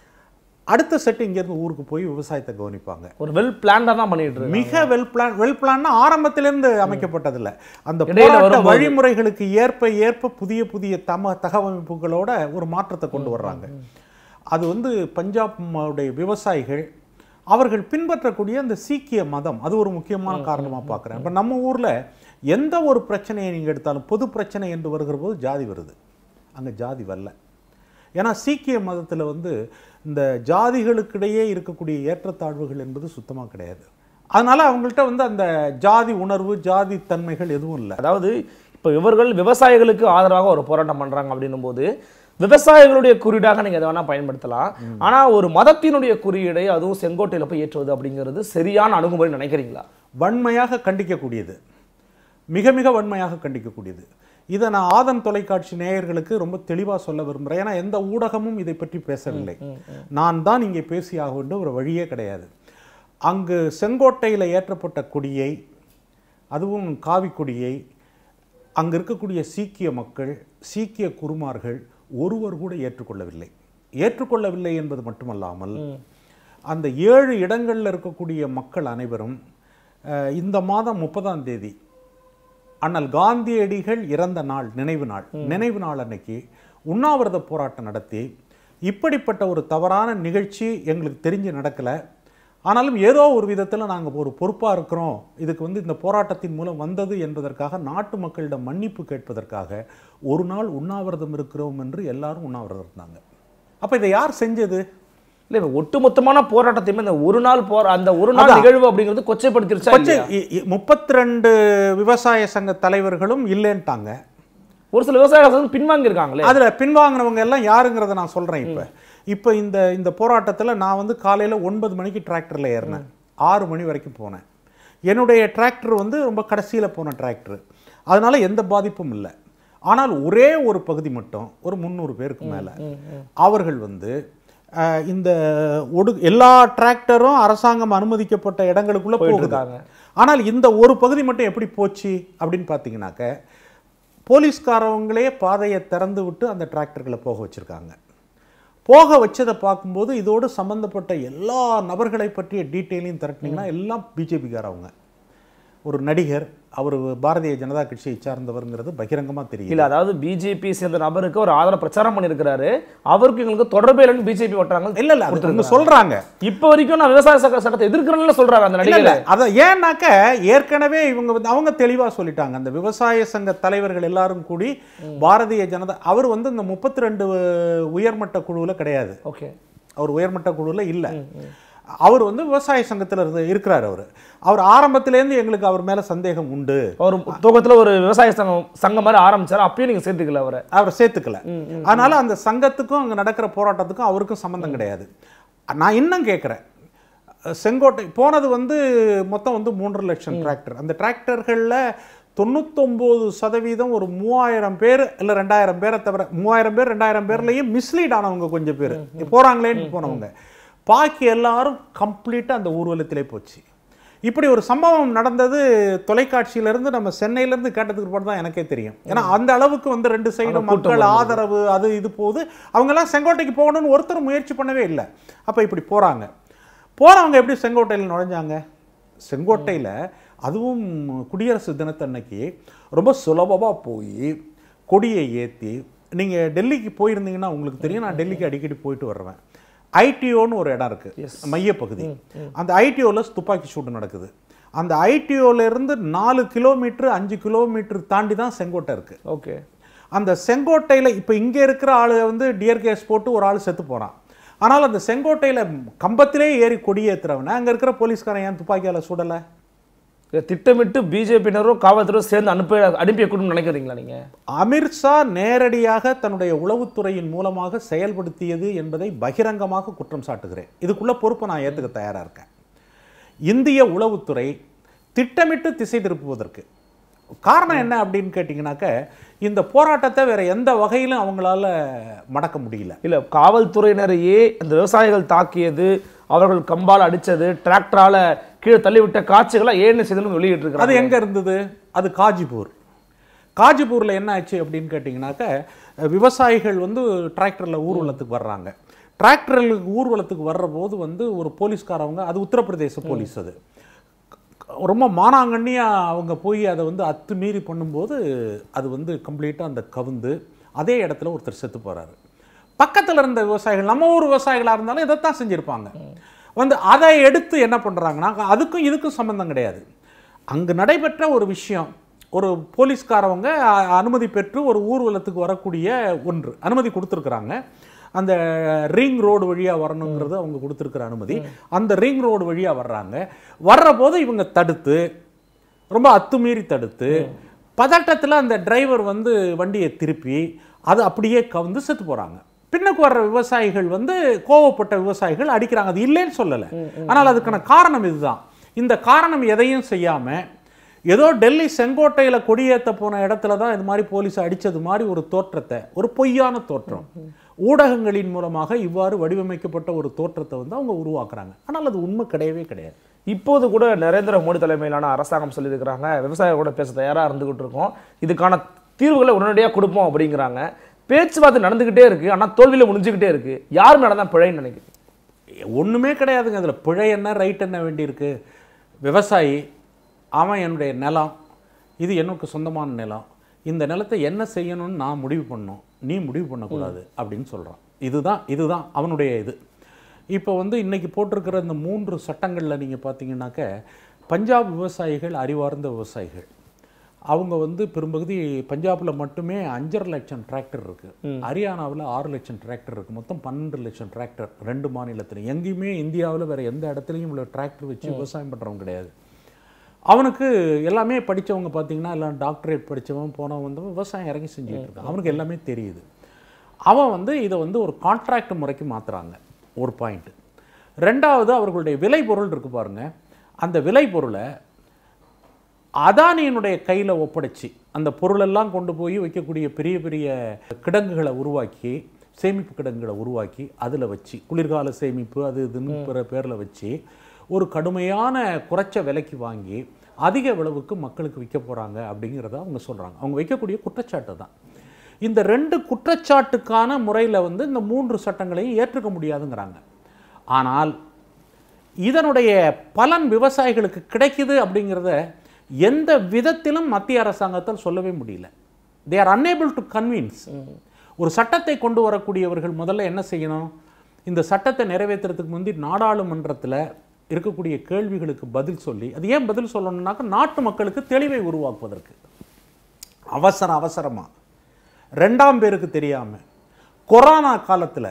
அடுத்த செட் இங்கேருந்து ஊருக்கு போய் விவசாயத்தை கவனிப்பாங்க. ஒரு வெல் பிளான்டாக தான் பண்ணிட்டு இருக்கு. மிக வெல் பிளான் வெல் பிளான்னா ஆரம்பத்திலேருந்து அமைக்கப்பட்டதில்லை. அந்த போராட்ட வழிமுறைகளுக்கு ஏற்ப ஏற்ப புதிய புதிய தம தகவமைப்புகளோட ஒரு மாற்றத்தை கொண்டு வர்றாங்க. அது வந்து பஞ்சாபுடைய விவசாயிகள் அவர்கள் பின்பற்றக்கூடிய அந்த சீக்கிய மதம் அது ஒரு முக்கியமான காரணமாக பார்க்குறேன். இப்போ நம்ம ஊரில் எந்த ஒரு பிரச்சனையை நீங்கள் எடுத்தாலும் பொது பிரச்சனை என்று வருகிற போது ஜாதி வருது, அங்கே ஜாதி வரல. ஏன்னா சீக்கிய மதத்தில் வந்து இந்த ஜாதிகளுக்கிடையே இருக்கக்கூடிய ஏற்றத்தாழ்வுகள் என்பது சுத்தமாக கிடையாது. அதனால அவங்கள்ட்ட வந்து அந்த ஜாதி உணர்வு ஜாதி தன்மைகள் எதுவும் இல்லை. அதாவது இப்போ இவர்கள் விவசாயிகளுக்கு ஆதரவாக ஒரு போராட்டம் பண்றாங்க அப்படின்னும் போது விவசாயிகளுடைய குறியீடாக நீங்க எதை வேணா பயன்படுத்தலாம். ஆனா ஒரு மதத்தினுடைய குறியீடை அதுவும் செங்கோட்டையில போய் ஏற்றுவது அப்படிங்கிறது சரியான அணுகுமுறை நினைக்கிறீங்களா? வன்மையாக கண்டிக்கக்கூடியது, மிக மிக வன்மையாக கண்டிக்கக்கூடியது. இதை நான் ஆதன் தொலைக்காட்சி நேயர்களுக்கு ரொம்ப தெளிவாக சொல்ல விரும்புகிறேன். ஏன்னா எந்த ஊடகமும் இதை பற்றி பேசவில்லை. நான் தான் இங்கே பேசியாக வேண்டும், ஒரு வழியே கிடையாது. அங்கு செங்கோட்டையில் ஏற்றப்பட்ட கொடியை, அதுவும் காவி கொடியை, அங்கே இருக்கக்கூடிய சீக்கிய மக்கள் சீக்கிய குருமார்கள் ஒருவர் கூட ஏற்றுக்கொள்ளவில்லை. ஏற்றுக்கொள்ளவில்லை என்பது மட்டுமல்லாமல் அந்த ஏழு இடங்களில் இருக்கக்கூடிய மக்கள் அனைவரும் இந்த மாதம் முப்பதாம் தேதி அண்ணல் காந்தியடிகள் இறந்த நாள் நினைவு நாள் நினைவு நாள் அன்னைக்கு உண்ணாவிரத போராட்டம் நடத்தி இப்படிப்பட்ட ஒரு தவறான நிகழ்ச்சி எங்களுக்கு தெரிஞ்சு நடக்கலை, ஆனாலும் ஏதோ ஒரு விதத்தில் நாங்கள் ஒரு பொறுப்பாக இருக்கிறோம், இதுக்கு வந்து இந்த போராட்டத்தின் மூலம் வந்தது என்பதற்காக நாட்டு மக்களிடம் மன்னிப்பு கேட்பதற்காக ஒரு நாள் உண்ணாவிரதம் இருக்கிறோம் என்று எல்லாரும் உண்ணாவிரதம் இருந்தாங்க. அப்போ இதை யார் செஞ்சது? இல்லை, ஒட்டுமொத்தமான போராட்டத்தையுமே இந்த ஒரு நாள் போற அந்த ஒரு நாள் நிகழ்வு அப்படிங்கிறது கொச்சைப்படுத்திருச்சா? முப்பத்தி ரெண்டு விவசாய சங்க தலைவர்களும் இல்லைன்ட்டாங்க. ஒரு சில விவசாயிகள் பின்வாங்கி இருக்காங்களே. அதுல பின்வாங்கினவங்க எல்லாம் யாருங்கிறத நான் சொல்றேன். இப்ப இப்ப இந்த இந்த போராட்டத்தில் நான் வந்து காலையில ஒன்பது மணிக்கு டிராக்டர்ல ஏறினேன், ஆறு மணி வரைக்கும் போனேன். என்னுடைய டிராக்டர் வந்து ரொம்ப கடைசியில் போன டிராக்டர், அதனால எந்த பாதிப்பும் இல்லை. ஆனால் ஒரே ஒரு பகுதி மட்டும் ஒரு முந்நூறு பேருக்கு மேல அவர்கள் வந்து இந்த ஒடு எல்லா டிராக்டரும் அரசாங்கம் அனுமதிக்கப்பட்ட இடங்களுக்குள்ள போகுதாங்க. ஆனால் இந்த ஒரு பகுதி மட்டும் எப்படி போச்சு அப்படின்னு பார்த்தீங்கன்னாக்க போலீஸ்காரவங்களே பாதையை திறந்து விட்டு அந்த டிராக்டர்களை போக வச்சிருக்காங்க. போக வச்சதை பார்க்கும்போது இதோடு சம்பந்தப்பட்ட எல்லா நபர்களை பற்றிய டீட்டெயிலையும் திரட்டினீங்கன்னா எல்லாம் பிஜேபிக்காரவங்க. ஒரு நடிகர், அவர் பாரதிய ஜனதா கட்சியை சார்ந்தவர்ங்கிறது பகிரங்கமா தெரியும். இல்ல, அதாவது பிஜேபி சேர்ந்த நபருக்கு ஒரு ஆதரவு பிரச்சாரம் பண்ணியிருக்கிறாரு, அவருக்கு எங்களுக்கு தொடர்பே இல்லைன்னு பிஜேபி வட்டாங்க. இல்ல இல்ல அவங்க சொல்றாங்க. இப்ப வரைக்கும் நான் விவசாய சட்டத்தை எதிர்க்கிறேன்னு சொல்றாரு அந்த நடிகர். அதை ஏன்னாக்க ஏற்கனவே இவங்க வந்து அவங்க தெளிவா சொல்லிட்டாங்க. அந்த விவசாய சங்க தலைவர்கள் எல்லாரும் கூடி பாரதிய ஜனதா, அவர் வந்து இந்த முப்பத்தி ரெண்டு உயர்மட்ட குழுவுல கிடையாது. ஓகே, அவர் உயர்மட்ட குழுவுல இல்ல. அவர் வந்து விவசாய சங்கத்தில் இருந்து இருக்கிறார். அவர் அவர் ஆரம்பத்திலேருந்து எங்களுக்கு அவர் மேல சந்தேகம் உண்டு. அவர் துவக்கத்தில் ஒரு விவசாய சங்கம் சங்கம் மாதிரி ஆரம்பிச்சாரு, அப்பயும் நீங்க சேர்த்துக்கல அவரை அவரை சேர்த்துக்கல. அதனால அந்த சங்கத்துக்கும் அங்கே நடக்கிற போராட்டத்துக்கும் அவருக்கும் சம்பந்தம் கிடையாது. நான் இன்னும் கேட்குறேன், செங்கோட்டை போனது வந்து மொத்தம் வந்து மூன்று லட்சம் டிராக்டர். அந்த டிராக்டர்களில் தொண்ணூத்தொம்பது சதவீதம் ஒரு மூவாயிரம் பேர் இல்லை ரெண்டாயிரம் பேரை தவிர, மூவாயிரம் பேர் ரெண்டாயிரம் பேர்லையும் மிஸ்லீட் ஆனவங்க கொஞ்சம் பேர் போறாங்களேன்னு போனவங்க, பாக்கி எல்லாரும் கம்ப்ளீட்டாக அந்த ஊர்வலத்திலே போச்சு. இப்படி ஒரு சம்பவம் நடந்தது தொலைக்காட்சியிலேருந்து நம்ம சென்னையிலேருந்து கேட்டதுக்கு அப்புறம் தான் எனக்கே தெரியும். ஏன்னா அந்த அளவுக்கு வந்து ரெண்டு சைடு மக்கள் ஆதரவு அது இது போகுது. அவங்கெல்லாம் செங்கோட்டைக்கு போகணும்னு ஒருத்தர் முயற்சி பண்ணவே இல்லை. அப்போ இப்படி போகிறாங்க. போகிறவங்க எப்படி செங்கோட்டையில் நுழைஞ்சாங்க? செங்கோட்டையில் அதுவும் குடியரசு தினத்தன்னைக்கு ரொம்ப சுலபமாக போய் கொடியை ஏற்றி, நீங்கள் டெல்லிக்கு போயிருந்தீங்கன்னா உங்களுக்கு தெரியும், நான் டெல்லிக்கு அடிக்கடி போயிட்டு வருவேன். ஐடிஓன்னு ஒரு இடம் இருக்கு, மையப்பகுதி. அந்த ஐடிஓவில் துப்பாக்கி சூடு நடக்குது. அந்த ஐடிஓல இருந்து நாலு கிலோமீட்டர் அஞ்சு கிலோமீட்டர் தாண்டி தான் செங்கோட்டை இருக்கு. ஓகே, அந்த செங்கோட்டையில் இப்போ இங்கே இருக்கிற ஆள் வந்து டியர் கேஸ் போட்டு ஒரு ஆள் செத்து போகிறான். ஆனால் அந்த செங்கோட்டையில் கம்பத்திலே ஏறி கொடியேற்றுறவன அங்கே இருக்கிற போலீஸ்காரன் ஏன் துப்பாக்கியால் சுடலை? திட்டமிட்டு பிஜேபியினரும் காவல்துறையும் சேர்ந்து அனுப்பி அனுப்பி வைக்கணும்னு நினைக்கிறீங்களா நீங்க? அமித்ஷா நேரடியாக தன்னுடைய உளவுத்துறையின் மூலமாக செயல்படுத்தியது என்பதை பகிரங்கமாக குற்றம் சாட்டுகிறேன். இதுக்குள்ள பொறுப்பை நான் ஏற்றுக்க தயாரா இருக்கேன். இந்திய உளவுத்துறை திட்டமிட்டு திசை திருப்புவதற்கு காரணம் என்ன அப்படின்னு கேட்டிங்கனாக்க, இந்த போராட்டத்தை வேற எந்த வகையிலும் அவங்களால மடக்க முடியல. இல்ல, காவல்துறையினரையே அந்த விவசாயிகள் தாக்கியது, அவர்கள் கம்பால் அடிச்சது, டிராக்டரால கீழே தள்ளிவிட்ட காட்சிகளை ஏன்னு செய்து வெளியிட்டு இருக்காங்க. அது எங்க இருந்தது? அது காஜிபூர். காஜிபூர்ல என்ன ஆச்சு அப்படின்னு கேட்டிங்கனாக்க, விவசாயிகள் வந்து டிராக்டர்ல ஊர்வலத்துக்கு வர்றாங்க. டிராக்டர்களுக்கு ஊர்வலத்துக்கு வர்ற போது வந்து ஒரு போலீஸ்காரவங்க, அது உத்தரப்பிரதேச போலீஸ், அது ரொம்ப மானாங்கண்ணியாக அவங்க போய் அதை வந்து அத்துமீறி பண்ணும்போது அது வந்து கம்ப்ளீட்டாக அந்த கவுந்து அதே இடத்துல ஒருத்தர் செத்து போகிறாரு. பக்கத்தில் இருந்த விவசாயிகள், நம்ம ஊர் விவசாயிகளாக இருந்தாலும் இதைத்தான் செஞ்சுருப்பாங்க. வந்து அதை எடுத்து என்ன பண்ணுறாங்கன்னா, அதுக்கும் இதுக்கும் சம்மந்தம் கிடையாது. அங்கு நடைபெற்ற ஒரு விஷயம், ஒரு போலீஸ்காரவங்க அனுமதி பெற்று ஒரு ஊர்வலத்துக்கு வரக்கூடிய ஒன்று அனுமதி கொடுத்துருக்குறாங்க. அந்த ரிங் ரோடு வழியாக வரணுங்கிறது அவங்க கொடுத்துருக்குற அனுமதி. அந்த ரிங் ரோடு வழியாக வர்றாங்க. வர்ற போது இவங்க தடுத்து, ரொம்ப அத்துமீறி தடுத்து, பதட்டத்தில் அந்த டிரைவர் வந்து வண்டியை திருப்பி அது அப்படியே கவுந்து செத்து போகிறாங்க. பின்னுக்கு வர்ற விவசாயிகள் வந்து கோவப்பட்ட விவசாயிகள் அடிக்கிறாங்க. அது இல்லைன்னு சொல்லலை, ஆனால் அதுக்கான காரணம் இதுதான். இந்த காரணம் எதையும் செய்யாமல் ஏதோ டெல்லி செங்கோட்டையில் கொடியேற்ற போன இடத்துல தான் இது மாதிரி போலீஸ் அடித்தது மாதிரி ஒரு தோற்றத்தை, ஒரு பொய்யான தோற்றம், ஊடகங்களின் மூலமாக இவ்வாறு வடிவமைக்கப்பட்ட ஒரு தோற்றத்தை வந்து அவங்க உருவாக்குறாங்க. ஆனால் அது உண்மை கிடையவே கிடையாது. இப்போது கூட நரேந்திர மோடி தலைமையிலான அரசாங்கம் சொல்லியிருக்கிறாங்க, விவசாயிகள் கூட பேச தயாராக இருந்துகிட்டு இருக்கோம், இதுக்கான தீர்வுகளை உடனடியாக கொடுப்போம் அப்படிங்கிறாங்க. பேச்சுவார்த்தை நடந்துக்கிட்டே இருக்குது, ஆனால் தோல்வியில் முடிஞ்சுக்கிட்டே இருக்குது. யார் நடந்தால் பிழைன்னு நினைக்கிறேன்? ஒன்றுமே கிடையாதுங்க. அதில் பிழை என்ன ரைட் என்ன வேண்டியிருக்கு? விவசாயி அவன் என்னுடைய நிலம், இது எனக்கு சொந்தமான நிலம், இந்த நிலத்தை என்ன செய்யணும்னு நான் முடிவு பண்ணணும், நீ முடிவு பண்ணக்கூடாது அப்படின்னு சொல்கிறான். இதுதான் இதுதான் அவனுடைய இது. இப்போ வந்து இன்றைக்கி போட்டிருக்கிற இந்த மூன்று சட்டங்களில் நீங்கள் பார்த்தீங்கன்னாக்க, பஞ்சாப் விவசாயிகள் அறிவார்ந்த விவசாயிகள். அவங்க வந்து பெரும்பகுதி பஞ்சாபில் மட்டுமே அஞ்சரை லட்சம் டிராக்டர் இருக்குது, ஹரியானாவில் ஆறு லட்சம் டிராக்டர் இருக்குது, மொத்தம் பன்னெண்டு லட்சம் டிராக்டர் ரெண்டு மாநிலத்தில். எங்கேயுமே இந்தியாவில் வேறு எந்த இடத்துலையும் இவ்வளோ டிராக்டர் வச்சு விவசாயம் பண்ணுறவங்க கிடையாது. அவனுக்கு எல்லாமே படித்தவங்க பார்த்தீங்கன்னா எல்லாம் டாக்டரேட் படித்தவன் போனவன் வந்து விவசாயம் இறங்கி செஞ்சுட்டு இருக்கான். அவனுக்கு எல்லாமே தெரியுது. அவன் வந்து இதை வந்து ஒரு கான்ட்ராக்ட் முறைக்கு மாற்றுறாங்க, ஒரு பாயிண்ட்டு. ரெண்டாவது, அவர்களுடைய விலை பொருள் இருக்குது பாருங்கள், அந்த விலை பொருளை அதானியினுடைய கையில் ஒப்படைச்சி அந்த பொருளெல்லாம் கொண்டு போய் வைக்கக்கூடிய பெரிய பெரிய கிடங்குகளை உருவாக்கி, சேமிப்பு கிடங்குகளை உருவாக்கி அதில் வச்சு குளிர்கால சேமிப்பு அது இதுன்னு பிற பேரில் வச்சு ஒரு கடுமையான குறைச்ச விலைக்கு வாங்கி அதிக விளைவுக்கு மக்களுக்கு விற்க போகிறாங்க அப்படிங்கிறத அவங்க சொல்கிறாங்க. அவங்க வைக்கக்கூடிய குற்றச்சாட்டு தான். இந்த ரெண்டு குற்றச்சாட்டுக்கான முறையில் வந்து இந்த மூன்று சட்டங்களையும் ஏற்றுக்க முடியாதுங்கிறாங்க. ஆனால் இதனுடைய பலன் விவசாயிகளுக்கு கிடைக்குது அப்படிங்கிறத எந்த விதத்திலும் மத்திய அரசாங்கத்தால் சொல்லவே முடியல. They are unable to convince. ஒரு சட்டத்தை கொண்டு வரக்கூடியவர்கள் முதல்ல என்ன செய்யணும்? இந்த சட்டத்தை நிறைவேற்றுறதுக்கு முந்தி நாடாளுமன்றத்தில் இருக்கக்கூடிய கேள்விகளுக்கு பதில் சொல்லி, அது ஏன் பதில் சொல்லணும்னாக்க நாட்டு மக்களுக்கு தெளிவை உருவாக்குவதற்கு. அவசர அவசரமாக ரெண்டாம் பேருக்கு தெரியாமல் கொரோனா காலத்தில்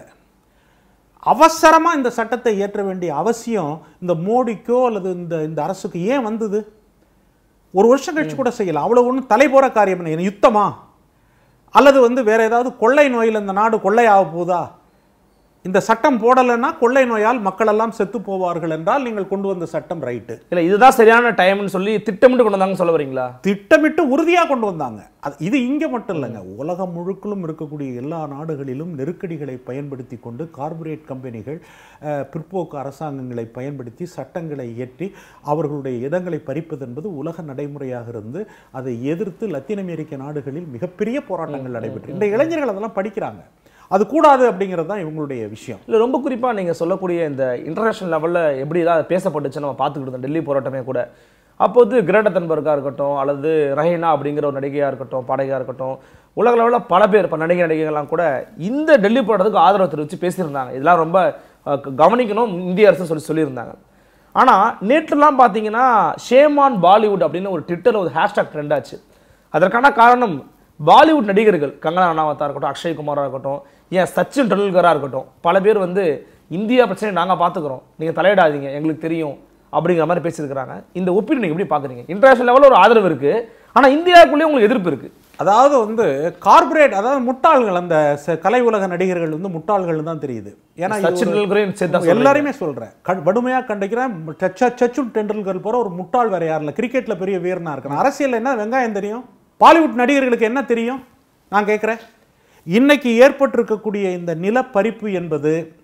அவசரமாக இந்த சட்டத்தை ஏற்ற வேண்டிய அவசியம் இந்த மோடிக்கோ அல்லது இந்த இந்த அரசுக்கு ஏன் வந்தது? ஒரு வருஷம் கழிச்சு கூட செய்யலாம். அவ்வளோ ஒன்றும் தலை போகிற காரியம் என்ன? யுத்தமா அல்லது வந்து வேற ஏதாவது கொள்ளை நோயில் இந்த நாடு கொள்ளையாக போகுதா? இந்த சட்டம் போடலைன்னா கொள்ளை நோயால் மக்கள் எல்லாம் செத்து போவார்கள் என்றால் நீங்கள் கொண்டு வந்த சட்டம் ரைட்டு இல்லை, இதுதான் சரியான டைம்னு சொல்லி திட்டமிட்டு கொண்டு வந்தாங்க சொல்ல வரீங்களா? திட்டமிட்டு உறுதியாக கொண்டு வந்தாங்க. அது இது இங்கே மட்டும் இல்லைங்க, உலகம் முழுக்களும் இருக்கக்கூடிய எல்லா நாடுகளிலும் நெருக்கடிகளை பயன்படுத்தி கொண்டு கார்ப்பரேட் கம்பெனிகள் பிற்போக்கு அரசாங்கங்களை பயன்படுத்தி சட்டங்களை இயற்றி அவர்களுடைய இடங்களை பறிப்பது என்பது உலக நடைமுறையாக இருந்து அதை எதிர்த்து லத்தீன் அமெரிக்க நாடுகளில் மிகப்பெரிய போராட்டங்கள் நடைபெற்று இந்த இளைஞர்கள் அதெல்லாம் படிக்கிறாங்க. அது கூடாது அப்படிங்கிறது தான் இவங்களுடைய விஷயம். இல்லை, ரொம்ப குறிப்பாக நீங்கள் சொல்லக்கூடிய இந்த இன்டர்நேஷனல் லெவலில் எப்படி தான் பேசப்பட்டுச்சு நம்ம பார்த்துக்கிட்டு இருந்தோம். டெல்லி போராட்டமே கூட அப்போது கிரேட்டா தன்பர்காக இருக்கட்டும் அல்லது ரஹீனா அப்படிங்கிற ஒரு நடிகையாக இருக்கட்டும், பாடகையாக இருக்கட்டும், உலக லெவலில் பல பேர் இப்போ நடிகை நடிகைகள்லாம் கூட இந்த டெல்லி போராட்டத்துக்கு ஆதரவு தெரிவித்து பேசியிருந்தாங்க. இதெல்லாம் ரொம்ப கவனிக்கணும் இந்திய அரசு சொல்லி சொல்லியிருந்தாங்க. ஆனால் நேற்றுலாம் பார்த்தீங்கன்னா ஷேமான் பாலிவுட் அப்படின்னு ஒரு ட்விட்டரில் ஒரு ஹேஷ்டாக் ட்ரெண்ட் ஆச்சு. அதற்கான காரணம் பாலிவுட் நடிகர்கள் கங்கனா ரனாவத்தாக இருக்கட்டும், அக்ஷய் குமாராக இருக்கட்டும், ஏன் சச்சின் டெண்டுல்கராக இருக்கட்டும், பல பேர் வந்து இந்தியா பிரச்சனை நாங்கள் பார்த்துக்குறோம், நீங்கள் தலையிடாதீங்க, எங்களுக்கு தெரியும் அப்படிங்கிற மாதிரி பேசியிருக்கிறாங்க. இந்த ஒப்பீடு நீங்கள் எப்படி பார்க்குறீங்க? இன்டர்நேஷனல் லெவலில் ஒரு ஆதரவு இருக்குது, ஆனால் இந்தியாவுக்குள்ளேயே உங்களுக்கு எதிர்ப்பு இருக்குது. அதாவது வந்து கார்பரேட், அதாவது முட்டாள்கள், அந்த கலை உலக நடிகர்கள் வந்து முட்டாள்கள் தான் தெரியுது. ஏன்னா சச்சின் டெண்டுல்கரையும் எல்லாருமே சொல்கிறேன், வடுமையாக கண்டிக்கிறேன். சச்சின் டெண்டுல்கர் போகிற ஒரு முட்டாள் வேற யாரில்ல, கிரிக்கெட்டில் பெரிய வீரனாக இருக்கணும். அரசியல் என்ன வெங்காயம் தெரியும்? பாலிவுட் நடிகர்களுக்கு என்ன தெரியும்? நான் கேட்குறேன். இன்னைக்கு ஏற்பட்டிருக்கக்கூடிய இந்த நிலப்பறிப்பு என்பது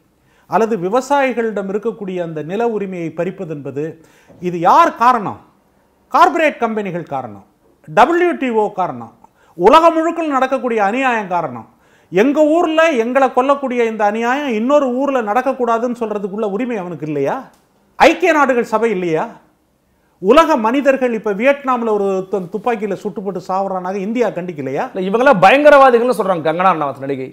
அல்லது விவசாயிகளிடம் இருக்கக்கூடிய அந்த நில உரிமையை பறிப்பது என்பது இது யார் காரணம்? கார்ப்பரேட் கம்பெனிகள் காரணம், டபிள்யூடிஓ காரணம், உலகம் முழுக்க நடக்கக்கூடிய அநியாயம் காரணம். எங்கள் ஊரில் எங்களை கொல்லக்கூடிய இந்த அநியாயம் இன்னொரு ஊரில் நடக்கக்கூடாதுன்னு சொல்கிறதுக்குள்ள உரிமை அவனுக்கு இல்லையா? ஐக்கிய நாடுகள் சபை இல்லையா? உலக மனிதர்கள் இப்போ வியட்நாமில் ஒரு துப்பாக்கியில் சுட்டுப்பட்டு சாவுறானாக இந்தியா கண்டிக்கலையா? இவங்களாம் பயங்கரவாதிகள்னு சொல்கிறாங்க கங்கனா ரனாவத் நடிகை.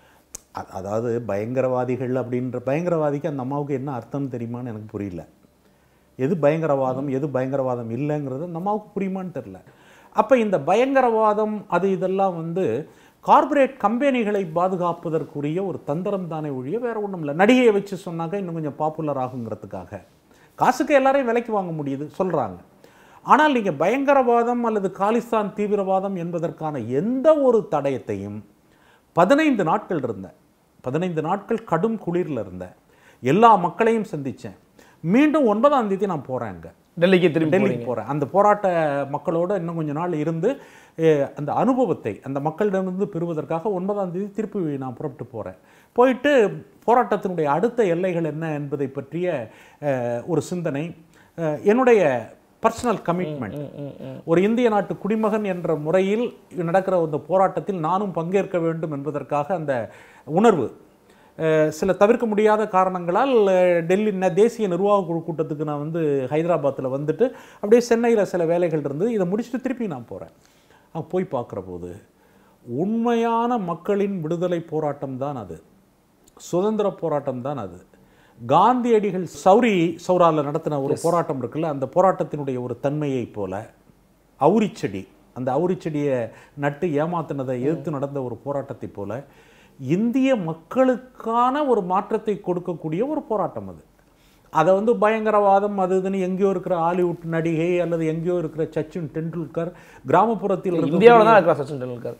அதாவது பயங்கரவாதிகள் அப்படின்ற பயங்கரவாதிக்கு அந்த அம்மாவுக்கு என்ன அர்த்தம் தெரியுமான்னு எனக்கு புரியல. எது பயங்கரவாதம் எது பயங்கரவாதம் இல்லைங்கிறது அந்த அம்மாவுக்கு புரியுமான்னு தெரில. அப்போ இந்த பயங்கரவாதம் அது இதெல்லாம் வந்து கார்ப்பரேட் கம்பெனிகளை பாதுகாப்பதற்குரிய ஒரு தந்திரம் தானே ஒழிய வேற ஒன்றும் இல்லை. நடிகையை வச்சு சொன்னாக்க இன்னும் கொஞ்சம் பாப்புலர் ஆகுங்கிறதுக்காக காசுக்கு எல்லாரையும் விலைக்கு வாங்க முடியுது சொல்கிறாங்க. ஆனால் நீங்கள் பயங்கரவாதம் அல்லது காலிஸ்தான் தீவிரவாதம் என்பதற்கான எந்த ஒரு தடயத்தையும் பதினைந்து நாட்கள் இருந்தேன், பதினைந்து நாட்கள் கடும் குளிரில் இருந்தேன், எல்லா மக்களையும் சந்தித்தேன். மீண்டும் ஒன்பதாம் தேதி நான் போகிறேன், அங்கே டெல்லிக்கு திரும்பி டெல்லிக்கு போகிறேன். அந்த போராட்ட மக்களோடு இன்னும் கொஞ்சம் நாள் இருந்து அந்த அனுபவத்தை அந்த மக்களிடமிருந்து பெறுவதற்காக ஒன்பதாம் தேதி திருப்பி நான் புறப்பட்டு போகிறேன். போயிட்டு போராட்டத்தினுடைய அடுத்த எல்லைகள் என்ன என்பதை பற்றிய ஒரு சிந்தனை, என்னுடைய பர்சனல் கமிட்மெண்ட், ஒரு இந்திய நாட்டு குடிமகன் என்ற முறையில் நடக்கிற அந்த போராட்டத்தில் நானும் பங்கேற்க வேண்டும் என்பதற்காக அந்த உணர்வு, சில தவிர்க்க முடியாத காரணங்களால் டெல்லி தேசிய நிர்வாக குழு கூட்டத்துக்கு நான் வந்து ஹைதராபாத்தில் வந்துட்டு அப்படியே சென்னையில் சில வேலைகள் இருந்து இதை முடிச்சுட்டு திருப்பி நான் போகிறேன். அங்கே போய் பார்க்குற போது உண்மையான மக்களின் விடுதலை போராட்டம் தான் அது, சுதந்திர போராட்டம் தான் அது. காந்தியடிகள் சௌரி சௌராவில் நடத்தின ஒரு போராட்டம் இருக்குல்ல, அந்த போராட்டத்தினுடைய ஒரு தன்மையை போல அவுரிச்செடி, அந்த அவுரிச்செடியை நட்டு ஏமாத்தினதை எதிர்த்து நடந்த ஒரு போராட்டத்தை போல இந்திய மக்களுக்கான ஒரு மாற்றத்தை கொடுக்கக்கூடிய ஒரு போராட்டம் அது. அதை வந்து பயங்கரவாதம் அது இதுன்னு எங்கேயோ இருக்கிற ஹாலிவுட் நடிகை அல்லது எங்கேயோ இருக்கிற சச்சின் டெண்டுல்கர் கிராமப்புறத்தில் இந்தியாவில் தான் இருக்கிற சச்சின் டெண்டுல்கர்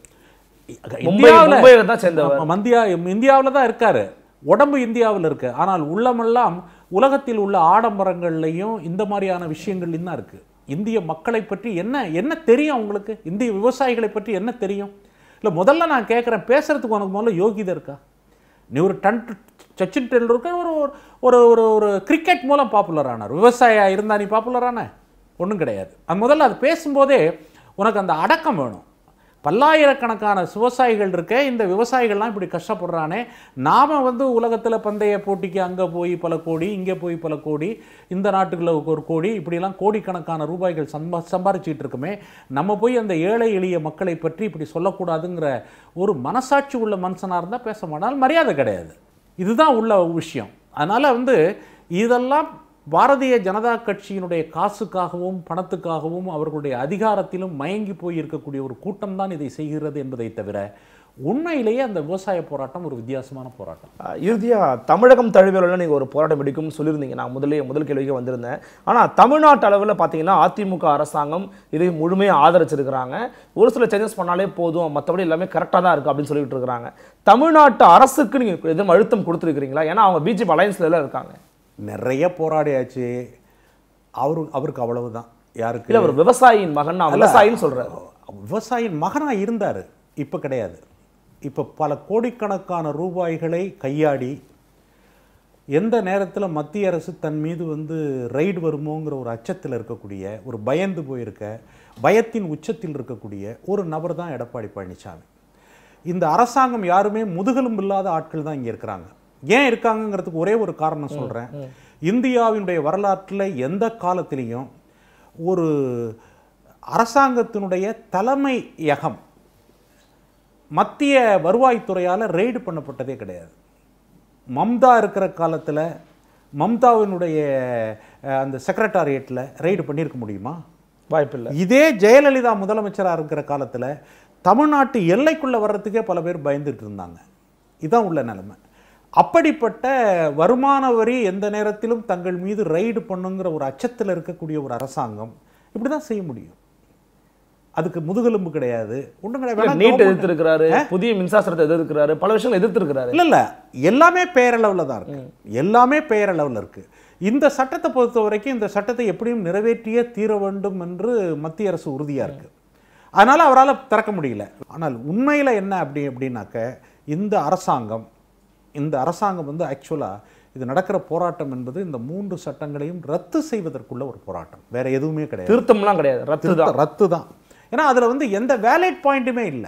இந்தியாவில் தான் சேர்ந்தவர், மந்தியா இந்தியாவில் தான் இருக்காரு, உடம்பு இந்தியாவில் இருக்கு, ஆனால் உள்ளமெல்லாம் உலகத்தில் உள்ள ஆடம்பரங்கள்லையும் இந்த மாதிரியான விஷயங்கள்லையும் தான் இருக்கு. இந்திய மக்களை பற்றி என்ன என்ன தெரியும் உங்களுக்கு? இந்திய விவசாயிகளை பற்றி என்ன தெரியும்? இல்லை முதல்ல நான் கேட்குறேன், பேசுறதுக்கு உனக்கு முதல்ல யோகிதை இருக்கா? நீ ஒரு டன் சச்சின் டெண்டுல்கர் ஒரு ஒரு ஒரு ஒரு கிரிக்கெட் மூலம் பாப்புலர் ஆனார், விவசாயியா இருந்தா நீ பாப்புலர் ஆன? ஒன்றும் கிடையாது. அது முதல்ல அது பேசும்போதே உனக்கு அந்த அடக்கம் வேணும். பல்லாயிரக்கணக்கான விவசாயிகள் இருக்க, இந்த விவசாயிகள்லாம் இப்படி கஷ்டப்படுறானே, நாம் வந்து உலகத்தில் பந்தய போட்டிக்கு அங்கே போய் பல கோடி, இங்கே போய் பல கோடி, இந்த நாட்டுக்குள்ள ஒரு கோடி, இப்படிலாம் கோடிக்கணக்கான ரூபாய்கள் சம்பா சம்பாரிச்சிட்டு இருக்குமே, நம்ம போய் அந்த ஏழை எளிய மக்களை பற்றி இப்படி சொல்லக்கூடாதுங்கிற ஒரு மனசாட்சி உள்ள மனுஷனாக இருந்தால் பேச மாட்டால் மரியாதை கிடையாது. இதுதான் உள்ள விஷயம். அதனால் வந்து இதெல்லாம் பாரதிய ஜனதா கட்சியினுடைய காசுக்காகவும் பணத்துக்காகவும் அவர்களுடைய அதிகாரத்திலும் மயங்கி போய் இருக்கக்கூடிய ஒரு கூட்டம் தான் இதை செய்கிறது என்பதை தவிர உண்மையிலேயே அந்த விவசாய போராட்டம் ஒரு வித்தியாசமான போராட்டம். இறுதியாக தமிழகம் தழுவியல நீங்கள் ஒரு போராட்டம் எடுக்கும்னு சொல்லியிருந்தீங்க. நான் முதலே முதல் கேள்விக்கு வந்திருந்தேன். ஆனால் தமிழ்நாட்டு அளவில் பார்த்தீங்கன்னா அதிமுக அரசாங்கம் இதை முழுமையாக ஆதரிச்சிருக்கிறாங்க. ஒரு சில சேஞ்சஸ் பண்ணாலே போதும், மற்றபடி எல்லாமே கரெக்டாக தான் இருக்குது அப்படின்னு சொல்லிட்டு இருக்கிறாங்க. தமிழ்நாட்டு அரசுக்கு நீங்கள் எதுவும் அழுத்தம் கொடுத்துருக்கிறீங்களா? ஏன்னா அவங்க பிஜேபி அலையன்ஸ்ல எல்லாம் இருக்காங்க. நிறைய போராடியாச்சு. அவரு அவருக்கு அவ்வளவுதான். யாருக்கு இல்லை, ஒரு விவசாயியின் மகன், விவசாயின்னு சொல்கிறார். விவசாயியின் மகனாக இருந்தார், இப்போ கிடையாது. இப்போ பல கோடிக்கணக்கான ரூபாய்களை கையாடி எந்த நேரத்தில் மத்திய அரசு தன் மீது வந்து ரைடு வருமோங்கிற ஒரு அச்சத்தில் இருக்கக்கூடிய, ஒரு பயந்து போயிருக்க, பயத்தின் உச்சத்தில் இருக்கக்கூடிய ஒரு நபர் தான் எடப்பாடி பழனிசாமி. இந்த அரசாங்கம் யாருமே முதுகெலும்பு இல்லாத ஆட்கள் தான் இங்கே இருக்கிறாங்க. ஏன் இருக்காங்கிறதுக்கு ஒரே ஒரு காரணம் சொல்கிறேன். இந்தியாவினுடைய வரலாற்றில் எந்த காலத்திலையும் ஒரு அரசாங்கத்தினுடைய தலைமையகம் மத்திய வருவாய்த்துறையால் ரெய்டு பண்ணப்பட்டதே கிடையாது. மம்தா இருக்கிற காலத்தில் மம்தாவினுடைய அந்த செக்ரட்டேரியட்டில் ரெய்டு பண்ணியிருக்க முடியுமா? வாய்ப்பில்லை. இதே ஜெயலலிதா முதலமைச்சராக இருக்கிற காலத்தில் தமிழ்நாட்டு எல்லைக்குள்ளே வர்றதுக்கே பல பேர் பயந்துட்டு இருந்தாங்க. இதுதான் உள்ள நிலைமை. அப்படிப்பட்ட வருமான வரி எந்த நேரத்திலும் தங்கள் மீது ரைடு பண்ணுங்கிற ஒரு அச்சத்தில் இருக்கக்கூடிய ஒரு அரசாங்கம் இப்படி தான் செய்ய முடியும். அதுக்கு முதுகெலும்பு கிடையாது, ஒன்றும் கிடையாது. நீட் எதிர்த்திருக்கிறாரு, புதிய மின்சாரத்தை எதிர்க்கிறாரு, பல விஷயங்கள் எதிர்த்திருக்கிறாரு. இல்லை இல்லை, எல்லாமே பெயரளவில் தான் இருக்கு, எல்லாமே பெயரளவில் இருக்கு. இந்த சட்டத்தை பொறுத்த வரைக்கும் இந்த சட்டத்தை எப்படியும் நிறைவேற்றியே தீர வேண்டும் என்று மத்திய அரசு உறுதியாக இருக்கு. அதனால அவரால் திறக்க முடியல. ஆனால் உண்மையில் என்ன அப்படி அப்படின்னாக்க இந்த அரசாங்கம் இந்த அரசாங்கம் வந்து ஆக்சுவலாக இது நடக்கிற போராட்டம் என்பது இந்த மூன்று சட்டங்களையும் ரத்து செய்வதற்குள்ள ஒரு போராட்டம், வேற எதுவுமே கிடையாது. திருத்தம்லாம் கிடையாது, ரத்து தான். ரத்து தான். ஏன்னா அதில் வந்து எந்த வேலிட் பாயிண்ட்டுமே இல்லை.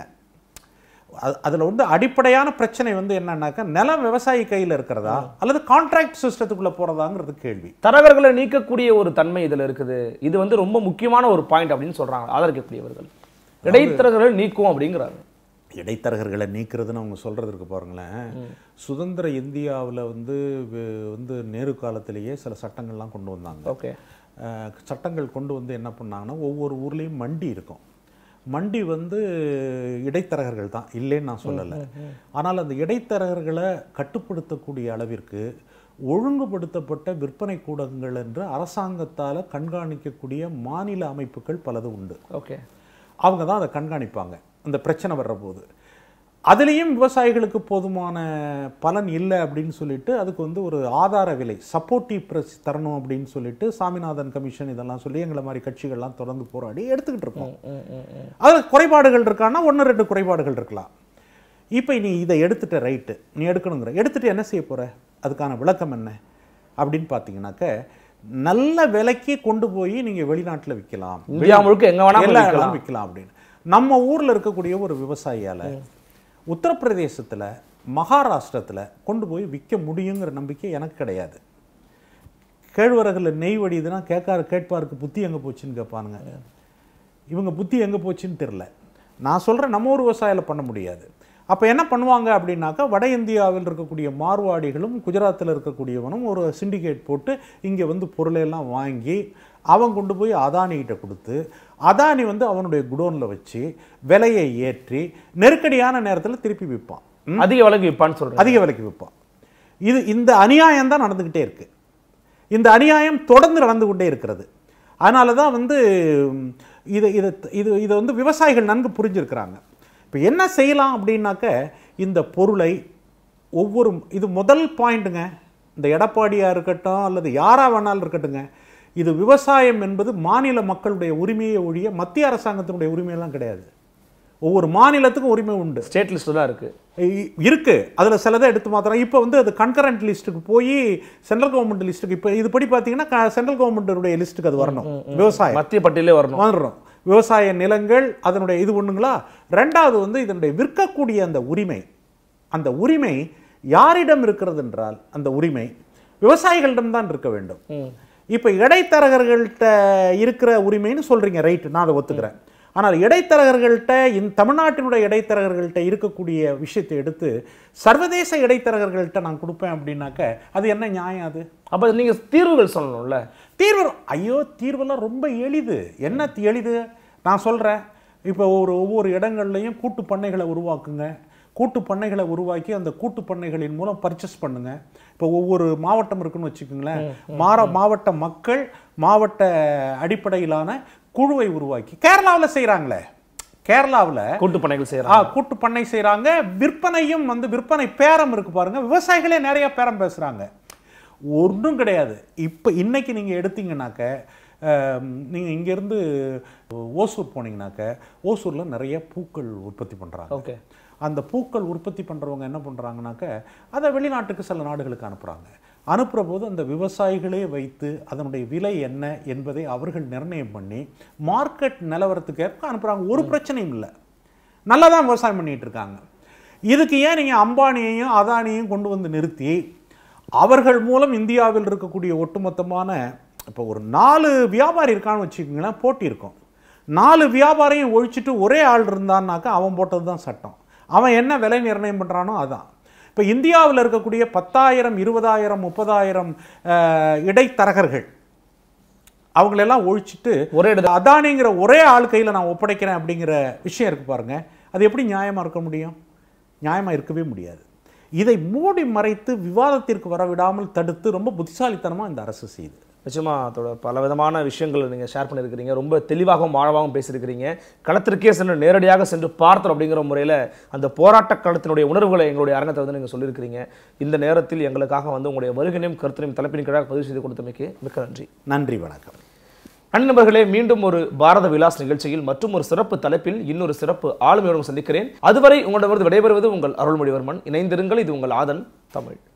அதில் வந்து அடிப்படையான பிரச்சனை வந்து என்னன்னாக்கா நிலம் விவசாயி கையில் இருக்கிறதா அல்லது கான்ட்ராக்ட் சிஸ்டத்துக்குள்ள போறதாங்கிறது கேள்வி. தரகர்களை நீக்கக்கூடிய ஒரு தன்மை இதில் இருக்குது. இது வந்து ரொம்ப முக்கியமான ஒரு பாயிண்ட் அப்படின்னு சொல்றாங்க ஆதரிக்கக்கூடியவர்கள். இடைத்தரகர்களை நீக்கும் அப்படிங்கிறாங்க. இடைத்தரகர்களை நீக்கிறதுன்னு அவங்க சொல்றதுக்கு பாருங்களேன், சுதந்திர இந்தியாவில் வந்து வந்து நேரு காலத்திலேயே சில சட்டங்கள்லாம் கொண்டு வந்தாங்க. ஓகே, சட்டங்கள் கொண்டு வந்து என்ன பண்ணாங்கன்னா, ஒவ்வொரு ஊர்லேயும் மண்டி இருக்கும். மண்டி வந்து இடைத்தரகர்கள் தான், இல்லைன்னு நான் சொல்லலை. ஆனால் அந்த இடைத்தரகர்களை கட்டுப்படுத்தக்கூடிய அளவிற்கு ஒழுங்குபடுத்தப்பட்ட விற்பனை கூடங்கள் என்று அரசாங்கத்தால் கண்காணிக்கக்கூடிய மாநில அமைப்புகள் பலது உண்டு. ஓகே, அவங்க தான் அதை கண்காணிப்பாங்க அந்த பிரச்சனை வர்ற போது. அதுலேயும் விவசாயிகளுக்கு போதுமான பலன் இல்லை அப்படின்னு சொல்லிட்டு அதுக்கு வந்து ஒரு ஆதார விலை சப்போர்ட்டிவ் ப்ரைஸ் தரணும் அப்படின்னு சொல்லிட்டு சாமிநாதன் கமிஷன் இதெல்லாம் சொல்லி எங்களை மாதிரி கட்சிகள்லாம் தொடர்ந்து போராடி எடுத்துக்கிட்டு இருக்கோம். அதில் குறைபாடுகள் இருக்கான்னா ஒன்று ரெண்டு குறைபாடுகள் இருக்கலாம். இப்போ நீ இதை எடுத்துட்ட, ரைட்டு, நீ எடுக்கணுங்கிற, எடுத்துட்டு என்ன செய்ய போகிற, அதுக்கான விளக்கம் என்ன அப்படின்னு பார்த்தீங்கன்னாக்க, நல்ல விலைக்கு கொண்டு போய் நீங்கள் வெளிநாட்டில் விற்கலாம், இந்தியா முழுக்க எங்கே வேணாலும் விற்கலாம் அப்படின்னு. நம்ம ஊரில் இருக்கக்கூடிய ஒரு விவசாயியால் உத்தரப்பிரதேசத்தில் மகாராஷ்டிரத்தில் கொண்டு போய் விற்க முடியுங்கிற நம்பிக்கை எனக்கு கிடையாது. கேழ்வரகில் நெய் வடிதுன்னா கேட்காரு கேட்பாருக்கு புத்தி எங்கே போச்சுன்னு கேட்பானுங்க. இவங்க புத்தி எங்கே போச்சுன்னு தெரில. நான் சொல்கிறேன், நம்ம ஊர் விவசாயியில் பண்ண முடியாது. அப்போ என்ன பண்ணுவாங்க அப்படின்னாக்கா, வட இந்தியாவில் இருக்கக்கூடிய மார்வாடிகளும் குஜராத்தில் இருக்கக்கூடியவனும் ஒரு சிண்டிகேட் போட்டு இங்கே வந்து பொருளையெல்லாம் வாங்கி அவன் கொண்டு போய் அதானிகிட்ட கொடுத்து, அதானி வந்து அவனுடைய குடோனில் வச்சு விலையை ஏற்றி நெருக்கடியான நேரத்தில் திருப்பி விற்பான், அதிக விலைக்கு விற்பான்னு சொல்கிறேன், அதிக விலைக்கு விற்பான். இது இந்த அநியாயம் தான் நடந்துக்கிட்டே இருக்குது. இந்த அநியாயம் தொடர்ந்து நடந்து கொண்டே இருக்கிறது. அதனால தான் வந்து இதை இதை இது இதை வந்து விவசாயிகள் நன்கு புரிஞ்சிருக்கிறாங்க. இப்போ என்ன செய்யலாம் அப்படின்னாக்க, இந்த பொருளை ஒவ்வொரு, இது முதல் பாயிண்ட்டுங்க, இந்த எடப்பாடியாக இருக்கட்டும் அல்லது யாராக வேணாலும் இருக்கட்டுங்க, இது விவசாயம் என்பது மாநில மக்களுடைய உரிமையை ஒழிய மத்திய அரசாங்கத்தினுடைய உரிமையெல்லாம் கிடையாது. ஒவ்வொரு மாநிலத்துக்கும் உரிமை உண்டு. ஸ்டேட் லிஸ்ட் தான் இருக்கு இருக்கு அதில் சிலதை எடுத்து மாத்திரம். இப்போ வந்து அது கன்கரண்ட் லிஸ்ட்டுக்கு போய் சென்ட்ரல் கவர்மெண்ட் லிஸ்ட்டுக்கு, இப்போ இது படி பார்த்தீங்கன்னா சென்ட்ரல் கவர்மெண்ட்டுடைய லிஸ்ட்டுக்கு அது வரணும். விவசாயம் மத்திய பட்டியலே வரணும் வந்துடும். விவசாய நிலங்கள் அதனுடைய இது ஒண்ணுங்களா. ரெண்டாவது வந்து இதனுடைய விற்கக்கூடிய அந்த உரிமை, அந்த உரிமை யாரிடம் இருக்கிறது என்றால் அந்த உரிமை விவசாயிகளிடம் தான் இருக்க வேண்டும். இப்போ இடைத்தரகர்கள்ட்ட இருக்கிற உரிமைன்னு சொல்றீங்க, ரைட்டு, நான் அதை ஒத்துக்கிறேன். ஆனால் இடைத்தரகர்கள்ட்ட இந்த தமிழ்நாட்டினுடைய இடைத்தரகர்கள்ட்ட இருக்கக்கூடிய விஷயத்தை எடுத்து சர்வதேச இடைத்தரகர்கள்ட்ட நான் கொடுப்பேன் அப்படின்னாக்க அது என்ன நியாயம்? அது அப்போ நீங்கள் தீர்வுகள் சொல்லணும்ல. தீர்வு, ஐயோ தீர்வெல்லாம் ரொம்ப எளிது. என்ன எளிது நான் சொல்கிறேன். இப்போ ஒரு ஒவ்வொரு இடங்கள்லையும் கூட்டு பண்ணைகளை உருவாக்குங்க. கூட்டு பண்ணைகளை உருவாக்கி அந்த கூட்டு பண்ணைகளின் மூலம் பர்ச்சேஸ் பண்ணுங்க. இப்போ ஒவ்வொரு மாவட்டம் இருக்குன்னு வச்சுக்கோங்களேன், மாற மாவட்ட மக்கள் மாவட்ட அடிப்படையிலான குழுவை உருவாக்கி கேரளாவில் செய்கிறாங்களே, கேரளாவில் கூட்டு பண்ணைகள் செய்கிறாங்க, கூட்டு பண்ணை செய்கிறாங்க. விற்பனையும் வந்து விற்பனை பேரம் இருக்கு பாருங்க, விவசாயிகளே நிறைய பேரம் பேசுகிறாங்க. ஒன்றும் கிடையாது. இப்போ இன்னைக்கு நீங்கள் எடுத்தீங்கன்னாக்க, நீங்கள் இங்கேருந்து ஓசூர் போனீங்கன்னாக்க, ஓசூரில் நிறைய பூக்கள் உற்பத்தி பண்ணுறாங்க. ஓகே, அந்த பூக்கள் உற்பத்தி பண்ணுறவங்க என்ன பண்ணுறாங்கனாக்க அதை வெளிநாட்டுக்கு சில நாடுகளுக்கு அனுப்புகிறாங்க. அனுப்புகிற போது அந்த விவசாயிகளே வைத்து அதனுடைய விலை என்ன என்பதை அவர்கள் நிர்ணயம் பண்ணி மார்க்கெட் நிலவரத்துக்கு ஏற்ப அனுப்புகிறாங்க. ஒரு பிரச்சனையும் இல்லை, நல்லா தான் விவசாயம் பண்ணிகிட்டு இருக்காங்க. இதுக்கு ஏன் நீங்கள் அம்பானியையும் அதானியையும் கொண்டு வந்து நிறுத்தி அவர்கள் மூலம் இந்தியாவில் இருக்கக்கூடிய ஒட்டுமொத்தமான, இப்போ ஒரு நாலு வியாபாரி இருக்கான்னு வச்சுக்கோங்களேன், போட்டி இருக்கும். நாலு வியாபாரியும் ஒழிச்சிட்டு ஒரே ஆள் இருந்தான்னாக்கா அவன் போட்டது தான் சட்டம். அவன் என்ன விலை நிர்ணயம் பண்ணுறானோ அதான். இப்போ இந்தியாவில் இருக்கக்கூடிய பத்தாயிரம் இருபதாயிரம் முப்பதாயிரம் இடைத்தரகர்கள் அவங்களெல்லாம் ஒழிச்சிட்டு ஒரே அதானிங்கிற ஒரே ஆள் கையில் நான் ஒப்படைக்கிறேன் அப்படிங்கிற விஷயம் இருக்கு பாருங்க, அது எப்படி நியாயமாக இருக்க முடியும்? நியாயமாக இருக்கவே முடியாது. இதை மூடி மறைத்து விவாதத்திற்கு வரவிடாமல் தடுத்து ரொம்ப புத்திசாலித்தனமாக இந்த அரசு செய்யுது. நிச்சயமாக அதோட பல விதமான விஷயங்கள் நீங்கள் ஷேர் பண்ணியிருக்கிறீங்க. ரொம்ப தெளிவாகவும் ஆழமாகவும் பேசியிருக்கிறீங்க. களத்திற்கே சென்று நேரடியாக சென்று பார்த்தோம் அப்படிங்கிற முறையில் அந்த போராட்ட களத்தினுடைய உணர்வுகளை எங்களுடைய அரங்கத்தை வந்து நீங்கள் சொல்லியிருக்கிறீங்க. இந்த நேரத்தில் எங்களுக்காக வந்து உங்களுடைய வருகையும் கருத்தினையும் தலைப்பின் கீழாக பதிவு செய்து கொடுத்தமைக்கு மிக்க நன்றி. நன்றி, வணக்கம். நண்பர்களே, மீண்டும் ஒரு பாரத விலாஸ் நிகழ்ச்சியில் மற்றும் ஒரு சிறப்பு தலைப்பில் இன்னொரு சிறப்பு ஆளுமையோடு சந்திக்கிறேன். அதுவரை உங்களிடமிருந்து விடைபெறுவது உங்கள் அருள்மொழிவர்மன். இணைந்திருங்கள். இது உங்கள் ஆதன் தமிழ்.